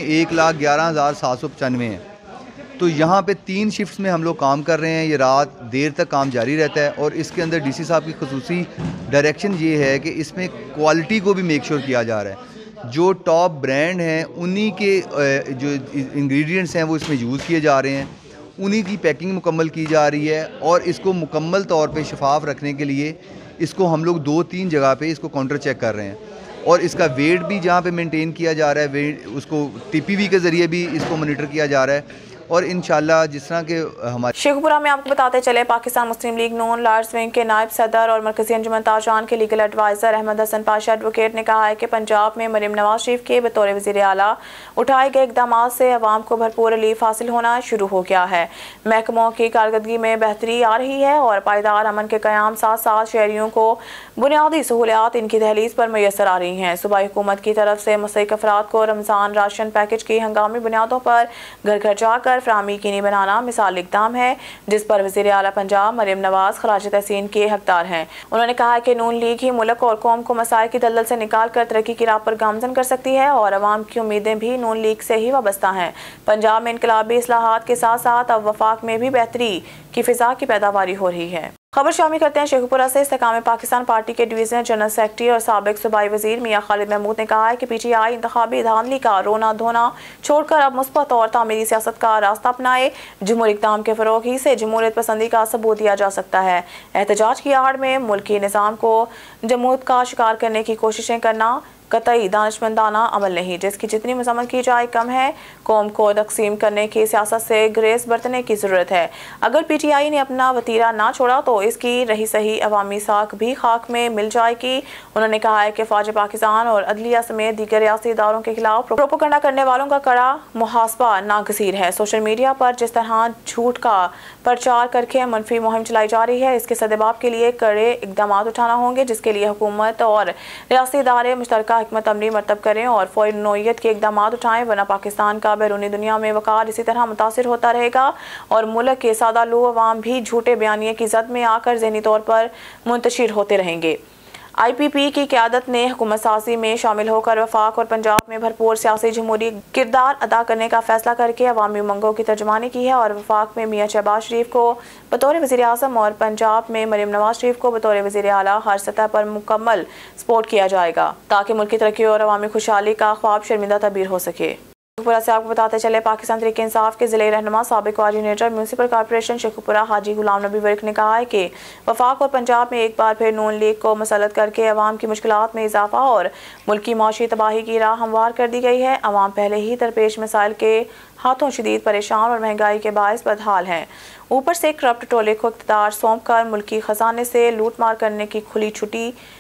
1,11,795 हैं। तो यहाँ पे 3 शिफ्ट्स में हम लोग काम कर रहे हैं। ये रात देर तक काम जारी रहता है और इसके अंदर DC साहब की खसूसी डायरेक्शन ये है कि इसमें क्वालिटी को भी मेक श्योर किया जा रहा है। जो टॉप ब्रांड हैं उन्हीं के जो इंग्रेडिएंट्स हैं वो इसमें यूज़ किए जा रहे हैं, उन्हीं की पैकिंग मुकम्मल की जा रही है और इसको मुकम्मल तौर पे शफाफ रखने के लिए इसको हम लोग 2-3 जगह पे इसको काउंटर चेक कर रहे हैं और इसका वेट भी जहाँ पे मेंटेन किया जा रहा है, वेट उसको TPV के ज़रिए भी इसको मॉनिटर किया जा रहा है और इंशाल्लाह जिस तरह के हमारे शेखपुरा में आपको बताते चले Pakistan Muslim league Noon large wing के नायब सदर और मरकजी अंजुमन ताजरान के legal adviser Ahmad Hasan Pasha advocate ने कहा है कि पंजाब में मरीम नवाज शरीफ के बतौर वज़ीर आला उठाए गए इक़दाम से अवाम को भरपूर रिलीफ हासिल होना शुरू हो गया है। महकमों की कारकर्दगी में बेहतरी आ रही है और पायदार अमन के क़याम साथ साथ शहरियों को बुनियादी सहूलियात इनकी दहलीज पर मैसर आ रही हैं। सूबाई हुकूमत की तरफ से मुस्तहिक अफराद को रमज़ान राशन पैकेज की हंगामी बुनियादों पर घर घर जाकर फराहमी यकीनी बनाना मिसाल इक़दाम है, जिस पर वज़ीर आला पंजाब मरीम नवाज खराज तहसीन के हकदार हैं। उन्होंने कहा कि नून लीग ही मुल्क और कौम को मसाइल की दलदल से निकाल कर तरक्की की राह पर गामजन कर सकती है और अवाम की उम्मीदें भी नून लीग से ही वाबस्ता हैं। पंजाब में इनकलाबी इस्लाहात के साथ साथ अब वफाक में भी बेहतरी की फिजा की पैदावारी हो रही है। खबर शामिल करते हैं शेखुपुरा से। इस्तेकाम पाकिस्तान पार्टी के डिवीजनल जनरल सेक्रेटरी और साबिक सूबाई वजीर मियां खालिद महमूद ने कहा है कि PTI इंतखाबी धांधली का रोना धोना छोड़कर अब मुस्बत और तामीरी सियासत का रास्ता अपनाए। जमहूरी इक़दाम के फ़रोग़ ही से जमहूरियत पसंदी का सबूत दिया जा सकता है। एहतजाज की आड़ में मुल्की निज़ाम को जमहूरियत का शिकार करने की कोशिशें करना कतई दानिशमंदाना अमल नहीं, जिसकी जितनी मजम्मत की जाए कम है। कौम को तकसीम करने की सियासत से ग्रेस बरतने की ज़रूरत है। अगर PTI ने अपना वतीरा ना छोड़ा तो इसकी रही सही अवामी साख भी खाक में मिल जाएगी। उन्होंने कहा है कि फ़ौज पाकिस्तान और अदलिया समेत दीगर रियासी इदारों के खिलाफ प्रोपोगंडा करने वालों का कड़ा मुहासबा नागज़ीर है। सोशल मीडिया पर जिस तरह झूठ का प्रचार करके मनफी मुहिम चलाई जा रही है, इसके सदेबाब के लिए कड़े इक़दाम उठाना होंगे, जिसके लिए हुकूमत और रियासी इदारे मुश्तरका हिकमत अमली मरतब करें और फौरी नौयत के इक़दाम उठाएं, वरना पाकिस्तान का बैरूनी दुनिया में वक़ार इसी तरह मुतासिर होता रहेगा और मुल्क के सादा लो अवाम भी झूठे बयानिए की जद में आकर ज़हनी तौर पर मुंतशिर होते रहेंगे। IPP की क़यादत ने हुकूमत साजी में शामिल होकर वफाक और पंजाब में भरपूर सियासी जमहूरी किरदार अदा करने का फैसला करके अवामी उमंगों की तर्जुमानी की है और वफाक में मियां शहबाज शरीफ को बतौर वज़ीर आज़म और पंजाब में मरीम नवाज शरीफ को बतौर वज़ीर आला हर सतह पर मुकम्मल सपोर्ट किया जाएगा ताकि मुल्क की तरक्की और अवामी खुशहाली का ख्वाब शर्मिंदा तबीर हो सके। शेखुपुरा से आपको बताते चले पाकिस्तान तहरीक इंसाफ के ज़िले रहनुमा साबिक coordinator municipal corporation Sheikhupura Haji Ghulam Nabi Virk ने कहा है कि वफाक और पंजाब में एक बार फिर नून लीग को मसलत करके अवाम की मुश्किलात में इजाफा और मुल्की मौशी तबाही की राह हमवार कर दी गई है। अवाम पहले ही दरपेश मसाइल के हाथों शदीद परेशान और महंगाई के बायस बदहाल हैं। ऊपर से करप्ट टोले को इक़्तिदार सौंप कर मुल्की ख़जाने से लूट मार करने की खुली छुट्टी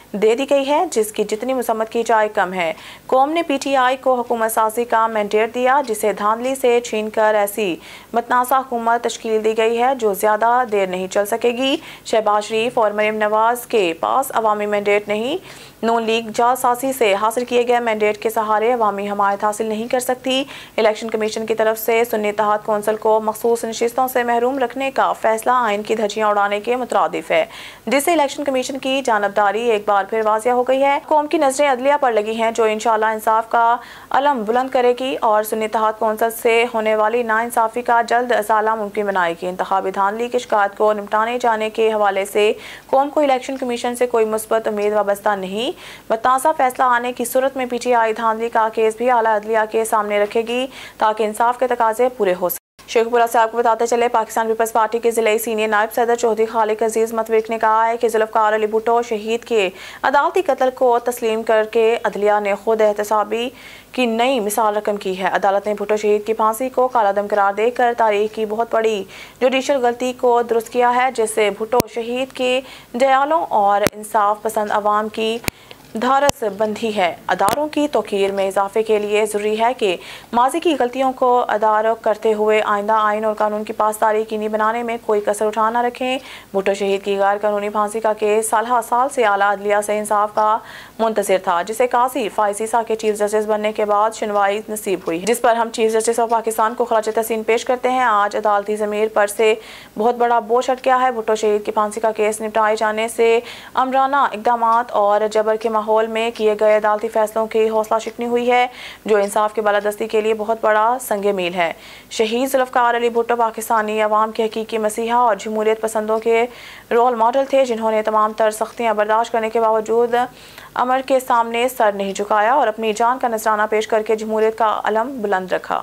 दे दी गई है, जिसकी जितनी मसम्मत की जाए कम है। कौम ने PTI को हुकूमत साजी का मैंडेट दिया, जिसे धांधली से छीनकर ऐसी मतनाज़ा हुकूमत तश्कील दी गई है जो ज़्यादा देर नहीं चल सकेगी। शहबाज शरीफ और मरीम नवाज के पास अवामी मैंडेट नहीं। नून लीग जालसाजी से हासिल किए गए मैंडेट के सहारे अवामी हमायत हासिल नहीं कर सकती। इलेक्शन कमीशन की तरफ से सुन्नी इत्तेहाद कौंसिल को मखसूस नशिस्तों से महरूम रखने का फैसला आइन की धज्जियां उड़ाने के मुतरादिफ है, जिससे इलेक्शन कमीशन की जानबदारी एक बार फिर वाज़िया हो गई है। कौम की नजरें अदलिया पर लगी हैं, जो इंशाअल्लाह इंसाफ का अलम बुलंद करेगी और सुन्नी इत्तेहाद कौंसिल से होने वाली नाइंसाफी का जल्द असाला मुमकिन बनाएगी। इंतखाबी धांधली की शिकायत को निपटाने जाने के हवाले से कौम को इलेक्शन कमीशन से कोई मुस्बत उम्मीद वाबस्ता नहीं। मतनाज़ा फैसला आने की सूरत में PTI धांधली का केस भी आला अदलिया के सामने रखेगी ताकि इंसाफ के तकाजे पूरे हो सकें। शेखपुरा से आपको बताते चले, पाकिस्तान पीपल्स पार्टी के जिले सीनियर नायब सदर चौधरी खालिद अजीज मतविक ने कहा है कि जुल्फ़िकार अली भुट्टो शहीद के अदालती कत्ल को तस्लीम करके अदलिया ने खुद एहतसाबी की नई मिसाल रकम की है। अदालत ने भुट्टो शहीद की फांसी को कालादम करार देकर तारीख की बहुत बड़ी जुडिशल गलती को दुरुस्त किया है, जिससे भुट्टो शहीद के दयालों और इंसाफ पसंद अवाम की धारस बंधी है। अदारों की तौकीर में इजाफे के लिए ज़रूरी है कि माजी की गलतियों को अदारों करते हुए आइंदा आइन और कानून की पासदारी यकीनी बनाने में कोई कसर उठा न रखें। भुट्टो शहीद की गैर कानूनी फांसी का केस साल से आला अदलिया से इंसाफ का मुंतज़िर था, जिसे काजी फाइज ईसा के चीफ जस्टिस बनने के बाद सुनवाई नसीब हुई, जिस पर हम चीफ जस्टिस ऑफ पाकिस्तान को खराज तहसीन पेश करते हैं। आज अदालती ज़मीर पर से बहुत बड़ा बोझ हट गया है। भुट्टो शहीद की फांसी का केस निपटाए जाने से अमराना इक़दाम और जबर के माहौल में किए गए अदालती फैसलों की हौसला शिकनी हुई है, जो इंसाफ की बालादस्ती के लिए बहुत बड़ा संगे मील है। शहीद जुल्फ़िकार अली भुट्टो पाकिस्तानी अवाम के हकीकी मसीहा और जमहूरियत पसंदों के रोल मॉडल थे, जिन्होंने तमाम तर सख्तियाँ बर्दाश्त करने के बावजूद अमर के सामने सर नहीं झुकाया और अपनी जान का नजराना पेश करके जमहूरियत का अलम बुलंद रखा।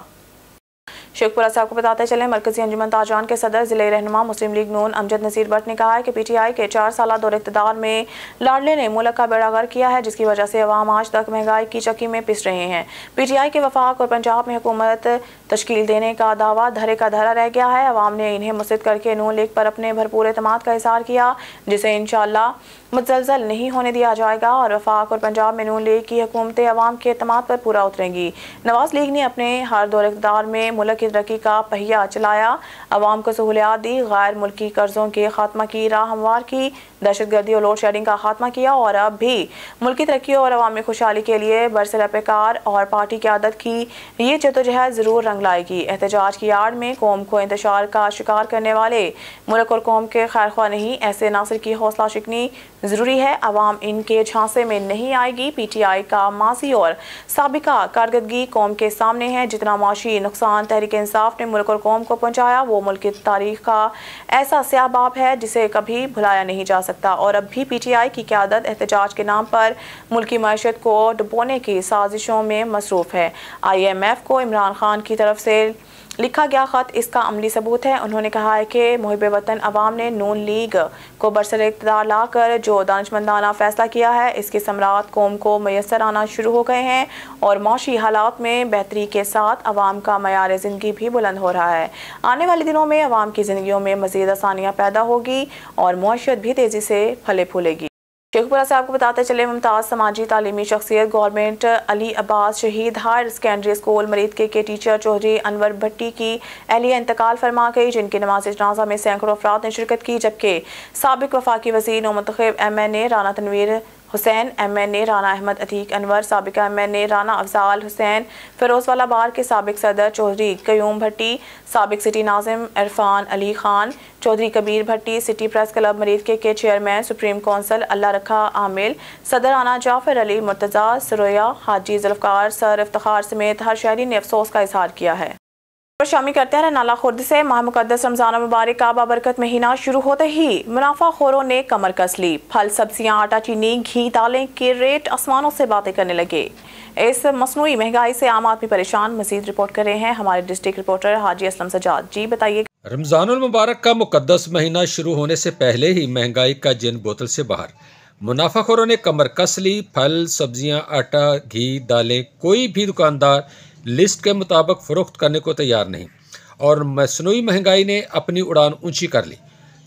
शेखपुरा से आपको बताते चले, मरकजी अंजुमन ताजरान के सदर जिले रहनुमा मुस्लिम लीग नून अमजद नसीर भट्ट ने कहा है कि PTI के 4 साल दौर इक़्तिदार में लाडले ने मुल्क का बेड़ा गर्क किया है, जिसकी वजह से अवाम आज तक महंगाई की चक्की में पिस रहे हैं। PTI के वफाक और पंजाब में हुकूमत तश्कील देने का दावा धरे का धरा रह गया है। अवाम ने इन्हें मुस्तरद करके नून लीग पर अपने भरपूर एतमाद का इज़हार किया, जिसे इंशाअल्लाह मुतज़लज़ल नहीं होने दिया जाएगा और वफाक और पंजाब में नून लीग की हुकूमतें अवाम के एतमाद पर पूरा उतरेंगी। नवाज लीग ने अपने हर दौर इक़्तिदार में मुल्क की तरक्की का पहिया चलाया, अवाम को सहूलियात दी, गैर मुल्की कर्जों के खात्मा की राह हमवार की, दहशतगर्दी और लोड शेडिंग का खात्मा किया और अब भी मुल्की तरक्की और अवामी खुशहाली के लिए बरसरापेकार और पार्टी की आदत की ये जद्दोजहद ज़रूर रंग लाएगी। एहतजाज की आड़ में कौम को इंतशार का शिकार करने वाले मुल्क और कौम के खैरख्वाह नहीं, ऐसे नासिर की हौसला शिकनी ज़रूरी है। अवाम इनके झांसे में नहीं आएगी। PTI का माजी और साबिका कारकर्दगी कौम के सामने है। जितना माशी नुकसान तहरीक इंसाफ ने मुल्क और कौम को पहुँचाया, वो मुल्क की तारीख का ऐसा स्याह बाब है जिसे कभी भुलाया नहीं जा सकता और अब भी PTI की क़यादत एहतजाज के नाम पर मुल्की मईशत को डुबोने की साजिशों में मसरूफ़ है। IMF को इमरान खान की तरफ से लिखा गया ख़त इसका अमली सबूत है। उन्होंने कहा है कि मुहिब वतन अवाम ने नून लीग को बरसरे इक़्तिदार लाकर जो दानिशमंदाना फ़ैसला किया है, इसके समरात कौम को मैसर आना शुरू हो गए हैं और माशी हालात में बेहतरी के साथ अवाम का मयार ज़िंदगी भी बुलंद हो रहा है। आने वाले दिनों में अवाम की ज़िंदगियों में मज़ीद आसानियाँ पैदा होगी और मुआशरत भी तेज़ी से फले फूलेगी। शेखपुरा से आपको बताते चले, मुमताज़ समाजी तालीमी शख्सियत गवर्नमेंट अली अब्बास शहीद हायर सेकेंडरी स्कूल मरीद के टीचर चौधरी अनवर भट्टी की अहलिया इंतकाल फरमा गई, जिनकी नमाज जनाजा में सैकड़ों अफराद ने शिरकत की, जबकि साबिक वफाकी वज़ीर नौमुंतखब MNA राना तनवीर हुसैन, MNA राना अहमद अतीक अनवर, साबिक MNA राना अफजाल हुसैन, फिरोजवाला बार के साबिक सदर चौधरी कयूम भट्टी, साबिक सिटी नाजिम Irfan Ali Khan, Chaudhry Kabir Bhatti, city press club Mureed के chairman, supreme council Allah Rakha Aamil, सदर आना जाफर अली मुर्तज़ा सरोया, हाजी जुल्फ़िकार सर इफ्तिखार समेत हर शहरी ने अफसोस का इजहार किया है। शामिल करते हैं नाला खुर्द से। माह मुकद्दस रमज़ान मुबारक का बाबरकत महीना शुरू होते ही मुनाफाखोरों ने कमर कस ली। फल, सब्जियां, आटा, चीनी, घी, दालें के रेट आसमानों से बातें करने लगे। इस मसनूई महंगाई से आम आदमी परेशान। मजीद रिपोर्ट कर रहे हैं हमारे डिस्ट्रिक्ट रिपोर्टर हाजी असलम सजाद। जी बताइए। रमज़ानुल मुबारक का मुकद्दस महीना शुरू होने से पहले ही महंगाई का जिन बोतल से बाहर। मुनाफाखोरों ने कमर कस ली। फल, सब्जियां, आटा, घी, दालें, कोई भी दुकानदार लिस्ट के मुताबिक फ़रोख्त करने को तैयार नहीं और मसनूई महंगाई ने अपनी उड़ान ऊंची कर ली।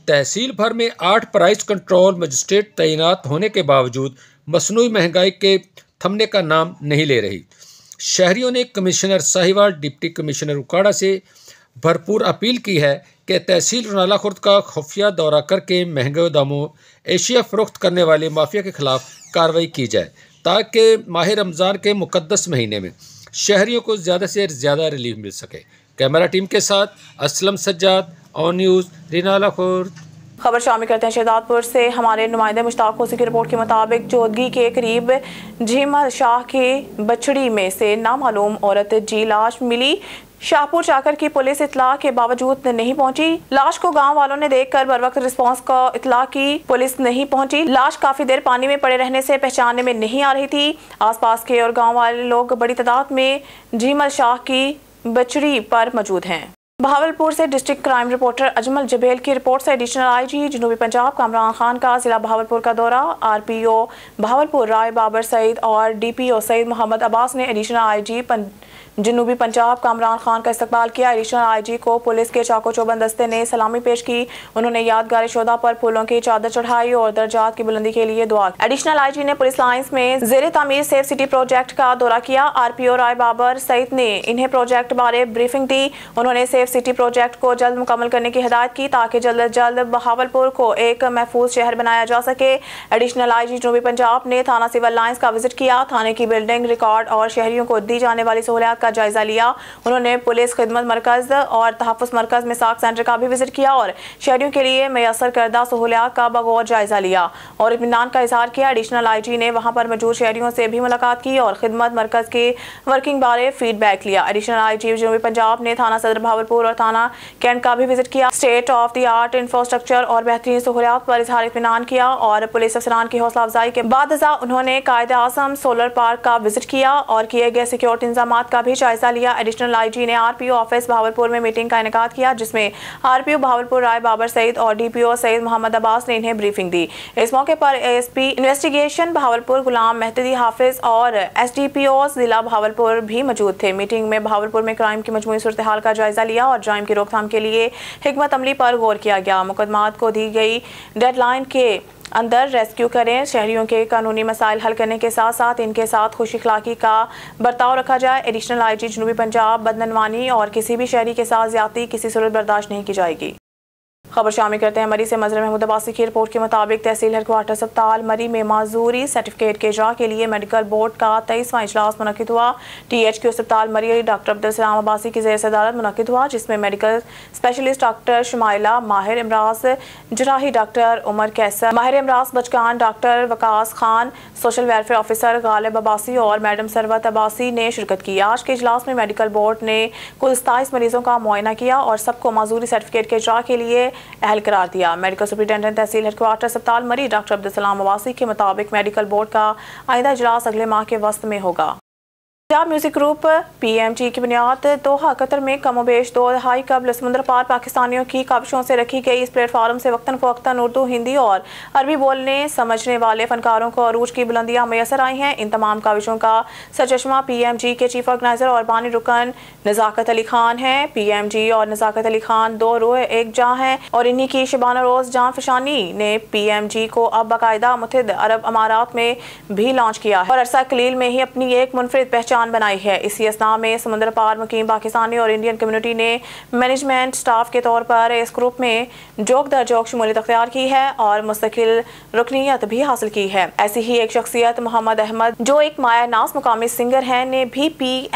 तहसील भर में 8 प्राइस कंट्रोल मजिस्ट्रेट तैनात होने के बावजूद मसनूई महंगाई के थमने का नाम नहीं ले रही। शहरियों ने commissioner Sahiwal, deputy commissioner Okara से भरपूर अपील की है कि तहसील रनाला खुर्द का खुफिया दौरा करके महंगे दामों एशिया फरोख्त करने वाले माफिया के खिलाफ कार्रवाई की जाए, ताकि माह रमज़ान के मुकद्दस महीने में शहरियों को ज़्यादा से ज़्यादा रिलीफ मिल सके। कैमरा टीम के साथ असलम सज्जाद, ऑन न्यूज़, रनाला खुर्द। खबर शामिल करते हैं शहजादपुर से। हमारे नुमाइंदे मुश्ताक होसी की रिपोर्ट के मुताबिक चौदगी के करीब झीमल शाह के बछड़ी में से नामालूम औरत जी लाश मिली। शाहपुर जाकर की पुलिस इतला के बावजूद नहीं पहुंची। लाश को गांव वालों ने देखकर बर वक्त रिस्पांस को इतला की, पुलिस नहीं पहुंची। लाश काफी देर पानी में पड़े रहने से पहचानने में नहीं आ रही थी। आसपास के और गांव वाले लोग बड़ी तादाद में झीमल शाह की बछड़ी पर मौजूद हैं। भावलपुर से district crime reporter Ajmal Jabbal की रिपोर्ट से एडिशनल आईजी जनूबी पंजाब कामरान खान का जिला भावलपुर का दौरा। आरपीओ भावलपुर राय बाबर सईद और डीपीओ सईद मोहम्मद अब्बास ने एडिशनल आईजी जनूबी पंजाब कामरान खान का इस्तकबाल किया। एडिशनल आईजी को पुलिस के चाको चौबंद दस्ते ने सलामी पेश की। उन्होंने यादगार शोधा पर फूलों की चादर चढ़ाई और दर्जात की बुलंदी के लिए दुआ। एडिशनल आईजी ने पुलिस लाइंस में ज़ेरे तामीर सेफ सिटी प्रोजेक्ट का दौरा किया। आरपीओ राय बाबर सईद ने इन्हें प्रोजेक्ट बारे ब्रीफिंग दी। उन्होंने सेफ सिटी प्रोजेक्ट को जल्द मुकम्मल करने की हिदायत की ताकि जल्द अज जल्द बहावलपुर को एक महफूज शहर बनाया जा सके। एडिशनल आईजी जनूबी पंजाब ने थाना सिविल लाइंस का विजिट किया। थाने की बिल्डिंग, रिकॉर्ड और शहरियों को दी जाने वाली सहूलियात का जायजा लिया। उन्होंने पुलिस खिदमत मरकज और तहफ़्फ़ुज़ मरकज मिसाक सेंटर का भी विजिट किया और शहरियों के लिए मैसर करदा सहूलियात का बगौर जायजा लिया और इत्मीनान का इजहार किया। एडिशनल आईजी ने वहां पर मौजूद शहरियों से भी मुलाकात की और खिदमत मरकज के वर्किंग बारे फीडबैक लिया। एडिशनल आईजी जनूबी पंजाब ने थाना सदर भावलपुर और थाना कैंट का भी विजिट किया। State of the art infrastructure और बेहतरीन सहूलियात पर इजहार इत्मीनान किया और पुलिस अफसरान की हौसला अफजाई के बाद उन्होंने कायदे आज़म सोलर पार्क का विजिट किया और किए गए सिक्योरिटी इंतजाम का भी जायजा लिया। एडिशनल आईजी ने आरपीओ ऑफिस भावलपुर में मीटिंग का इनेकाद किया, जिसमें आरपीओ भावलपुर राय बाबर सईद और डीपीओ सईद मोहम्मद अब्बास ने इन्हें ब्रीफिंग दी। इस मौके पर एएसपी इन्वेस्टिगेशन भावलपुर गुलाम मेहदी हाफिज और एसडीपीओ जिला भावलपुर भी मौजूद थे। मीटिंग में भावलपुर में क्राइम की मजमूई सूरत हाल का जायजा लिया और क्राइम की रोकथाम के लिए हिकमत अमली पर गौर किया गया। मुकदमात को दी गई डेडलाइन के अंदर रेस्क्यू करें। शहरियों के कानूनी मसाइल हल करने के साथ साथ इनके साथ खुश अखलाकी का बर्ताव रखा जाए। एडिशनल आईजी जनूबी पंजाब बदनवानी और किसी भी शहरी के साथ ज्यादती किसी सूरत बर्दाश्त नहीं की जाएगी। खबर शामिल करते हैं मरी से। मजर महमूद अब्बासी की रिपोर्ट के मुताबिक तहसील हेडक्वार्टर अस्पताल मरी में माजूरी सर्टिफिकेट के इजरा के लिए मेडिकल बोर्ड का 23वां इजलास मुनक्किद हुआ। THQ अस्पताल मरी डॉक्टर अब्दुल सलाम अब्बासी की ज़ेर सदारत मुनक्किद हुआ, जिसमें मेडिकल स्पेशलिस्ट डॉक्टर शुमाइला, माहिर इमराज जराही डॉक्टर उमर कैसर, माहिर इमराज बचकान doctor Waqas Khan, social welfare officer Ghalib Abbasi और मैडम सरवत अब्बासी ने शिरकत की। आज के इजलास में मेडिकल बोर्ड ने कुल 27 मरीजों का मुआयना किया और सबको माजूरी सर्टिफिकेट के इजरा के लिए अहल करार दिया। मेडिकल सुपरिटेंडेंट तहसील हेडक्वार्टर अस्पताल मरी डॉक्टर अब्दुल सलाम अब्बासी के मुताबिक मेडिकल बोर्ड का आइंदा इजलास अगले माह के वस्त में होगा। पंजाब म्यूजिक ग्रुप PMG की बुनियाद दोहा कतर में कमोबेश 2 दहाई कबल समुद्र पार पाकिस्तानियों की काबिशों से रखी गई। इस प्लेटफार्म से वक्तन फ़वक्तन उर्दू, हिंदी और अरबी बोलने समझने वाले फनकारों को अरूज की बुलंदियां मैसर आई हैं। इन तमाम काबिशों का सरचश्मा PMG के चीफ ऑर्गेनाइजर और बानी रुकन नज़ाकत अली खान हैं। PMG और नज़ाकत अली खान 2 रूह एक जान हैं और इन्हीं की शबाना रोज़ जान फशानी ने PMG को अब बाकायदा मुत्तहिद अरब अमारात में भी लॉन्च किया है और अरसा कलील में ही अपनी एक मुनफरिद पहचान बनाई है। इसी असना में समुद्र पार मुकीम पाकिस्तानी और इंडियन कम्युनिटी ने मैनेजमेंट स्टाफ के तौर पर इस ग्रुप में जोक दर जोक शमूलियत अख्तियार की है और मुस्तकिल रुकनीत भी हासिल की है। ऐसी ही एक शख्सियत मोहम्मद अहमद, जो एक माया नाज मुकामी सिंगर हैं, ने भी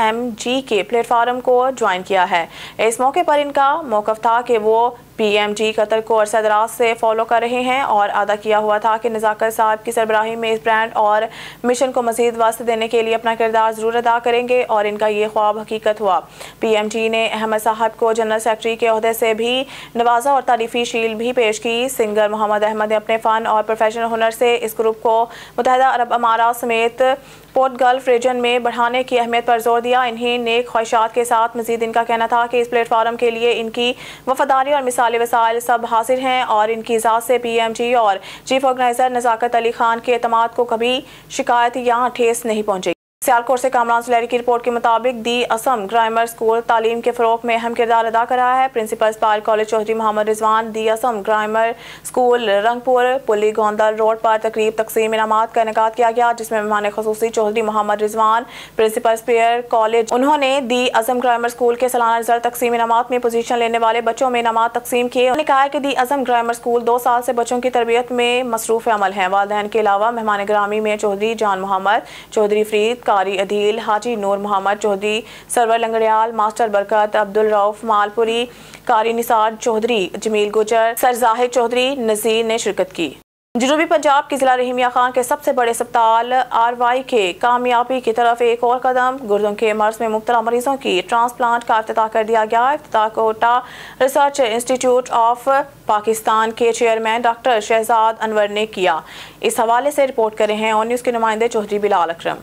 PMG के प्लेटफार्म को ज्वाइन किया है। इस मौके पर इनका मौक़िफ़ था कि वो PMG कतर को अरसा दराज से फॉलो कर रहे हैं और अदा किया हुआ था कि नज़ाकत साहब की सरबराही में इस ब्रांड और मिशन को मज़ीद वस्त देने के लिए अपना किरदार ज़रूर अदा करेंगे और इनका ये ख्वाब हकीकत हुआ। PMG ने अहमद साहब को जनरल सेक्रेटरी के ओहदे से भी नवाजा और तारीफ़ी शील्ड भी पेश की। सिंगर मोहम्मद अहमद ने अपने फ़न और प्रोफेशनल हुनर से इस ग्रुप को मुत्तहिदा अरब अमारात समेत पोर्ट गल्फ रीजन में बढ़ाने की अहमियत पर जोर दिया। इन्हीं नेक ख्वाहिशात के साथ मजीद इनका कहना था कि इस प्लेटफार्म के लिए इनकी वफादारी और मिसाली वसाइल सब हासिल हैं और इनकी ज़ात से PMG और चीफ ऑर्गेनाइजर नज़ाकत अली खान के एतमाद को कभी शिकायत या ठेस नहीं पहुंची। सियालकोट से कामरान सुलैरी की रिपोर्ट के मुताबिक दी असम ग्रामर स्कूल तालीम के फ़रोग में अहम किरदार अदा कर रहा है। प्रिंसिपल इस्पाइल कॉलेज चौधरी मोहम्मद रिजवान दी असम ग्रामर स्कूल रंगपुर पुली गोंदल रोड पर तकरीब तकसीम इनामात का इनेकाद किया गया, जिसमें मेहमान खुसूसी चौधरी मोहम्मद रिजवान प्रिंसिपल इस्पाइल कॉलेज उन्होंने दी असम ग्रामर स्कूल के सालाना रिजल्ट तकसीम इनामात में पोजीशन लेने वाले बच्चों में इनामात तकसीम किए। उन्होंने कहा कि दी असम ग्रामर स्कूल 2 साल से बच्चों की तरबियत में मसरूफ़ अमल है। वालिदैन के अलावा मेहमान ग्रामी में चौधरी जान मोहम्मद, चौधरी फरीद, कारी अदील, हाजी नूर मोहम्मद, चौधरी सरवर लंगड़ियाल, मास्टर बरकत, अब्दुल रऊफ मालपुरी, कारी निसार चौधरी, जमील गुजर, सर जाहिद चौधरी नज़ीर ने शिरकत की। जनूबी पंजाब के जिला रहीमिया खान के सबसे बड़े अस्पताल RY के कामयाबी की तरफ एक और कदम। गुर्दों के मर्ज में मुब्तला मरीजों की ट्रांसप्लांट का इफ्तिताह कर दिया गया। इफ्तिताह कोटा रिसर्च इंस्टीट्यूट ऑफ पाकिस्तान के चेयरमैन डॉक्टर शहजाद अनवर ने किया। इस हवाले से रिपोर्ट कर रहे हैं ऑन न्यूज़ के नुमाइंदे Chaudhry Bilal Akram.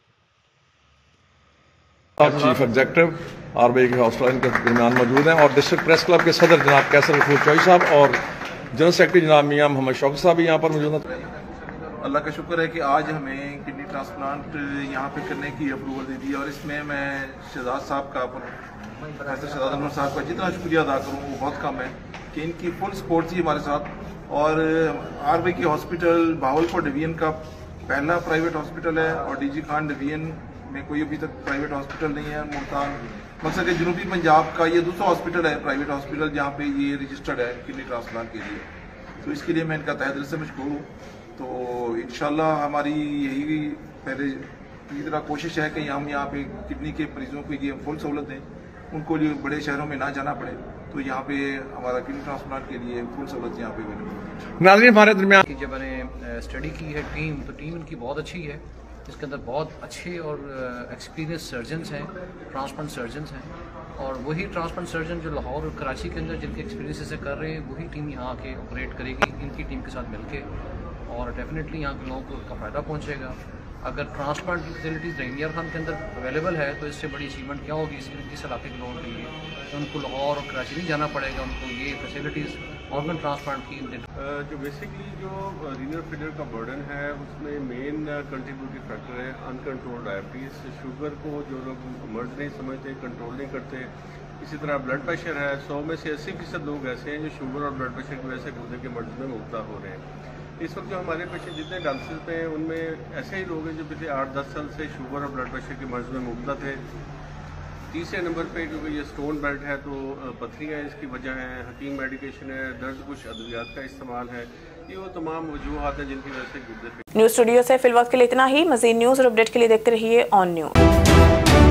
Chief executive RY के हॉस्पिटल के दरमियान मौजूद हैं और डिस्ट्रिक्ट प्रेस क्लब के सदर जनाब कैसर गफूर चौधरी साहब और जनरल सेक्रेटरी जनाब मियां मोहम्मद शौकत साहब भी यहाँ पर मौजूद हैं। अल्लाह का शुक्र है कि आज हमें किडनी ट्रांसप्लांट यहाँ पे करने की अप्रूवल दे दी और इसमें मैं शहजाद साहब का प्रोफेसर शहजाद अनवर साहब का जितना शुक्रिया अदा करूँ वो बहुत कम है कि इनकी फुल सपोर्ट थी हमारे साथ। और RY की हॉस्पिटल भावलपुर डिवीजन का पहला प्राइवेट हॉस्पिटल है और DG खान डिवीजन में कोई अभी तक प्राइवेट हॉस्पिटल नहीं है। मुल्तान मकसद के जनूबी पंजाब का ये दूसरा हॉस्पिटल है प्राइवेट हॉस्पिटल जहाँ पे ये रजिस्टर्ड है किडनी ट्रांसप्लांट के लिए। तो इसके लिए मैं इनका तहे दिल से मशकूर हूँ। तो इंशाल्लाह हमारी यही पहले की तरह कोशिश है कि हम यहाँ पे किडनी के मरीजों को ये फुल सहूलत दें, उनको लिए बड़े शहरों में ना जाना पड़े। तो यहाँ पे हमारा किडनी ट्रांसप्लांट के लिए फुल सहूलत यहाँ पे अवेलेबल नाज़रीन हमारे दरमियान जब मैंने स्टडी की है टीम, तो टीम इनकी बहुत अच्छी है। इसके अंदर बहुत अच्छे और एक्सपीरियंस सर्जन्स हैं, ट्रांसप्लांट सर्जन्स हैं और वही ट्रांसप्लांट सर्जन जो लाहौर और कराची के अंदर जिनके एक्सपीरियंस से कर रहे हैं वही टीम यहाँ आके ऑपरेट करेगी इनकी टीम के साथ मिलके और डेफिनेटली यहाँ के लोगों को उसका फ़ायदा पहुँचेगा। अगर ट्रांसप्लांट की फैसिलिटीज़ रहीमिया खान के अंदर अवेलेबल है तो इससे बड़ी अचीवमेंट क्या होगी इस इलाके के लोगों के लिए। तो उनको लाहौर और कराची नहीं जाना पड़ेगा, उनको ये फैसिलिटीज़ ऑर्गन ट्रांसप्लांट की जो बेसिकली जो रीनल फेलियर का बर्डन है उसमें मेन कंट्रीब्यूटिंग फैक्टर है अनकंट्रोल्ड डायबिटीज़। शुगर को जो लोग मर्ज नहीं समझते, कंट्रोल नहीं करते। इसी तरह ब्लड प्रेशर है, 100 में से 80% लोग ऐसे हैं जो शुगर और ब्लड प्रेशर की वजह से गुर्दे के मर्ज में मुब्तला हो रहे हैं। इस वक्त जो हमारे पेशेंट जितने डायलिसिस पे हैं उनमें ऐसे ही लोग हैं जो पिछले 8-10 साल से शुगर और ब्लड प्रेशर के मर्ज में मुब्तला थे। तीसरे नंबर पे क्योंकि ये स्टोन बेल्ट है तो पथरियाँ इसकी वजह है, हकीम मेडिकेशन है, दर्द कुछ अद्वियात का इस्तेमाल है। ये वो तमाम वजूहात हैं जिनकी वजह से गुर्दे पे। न्यूज़ स्टूडियो से फिलहाल के लिए इतना ही। मज़ीद न्यूज़ और अपडेट के लिए देखते रहिए ऑन न्यूज़।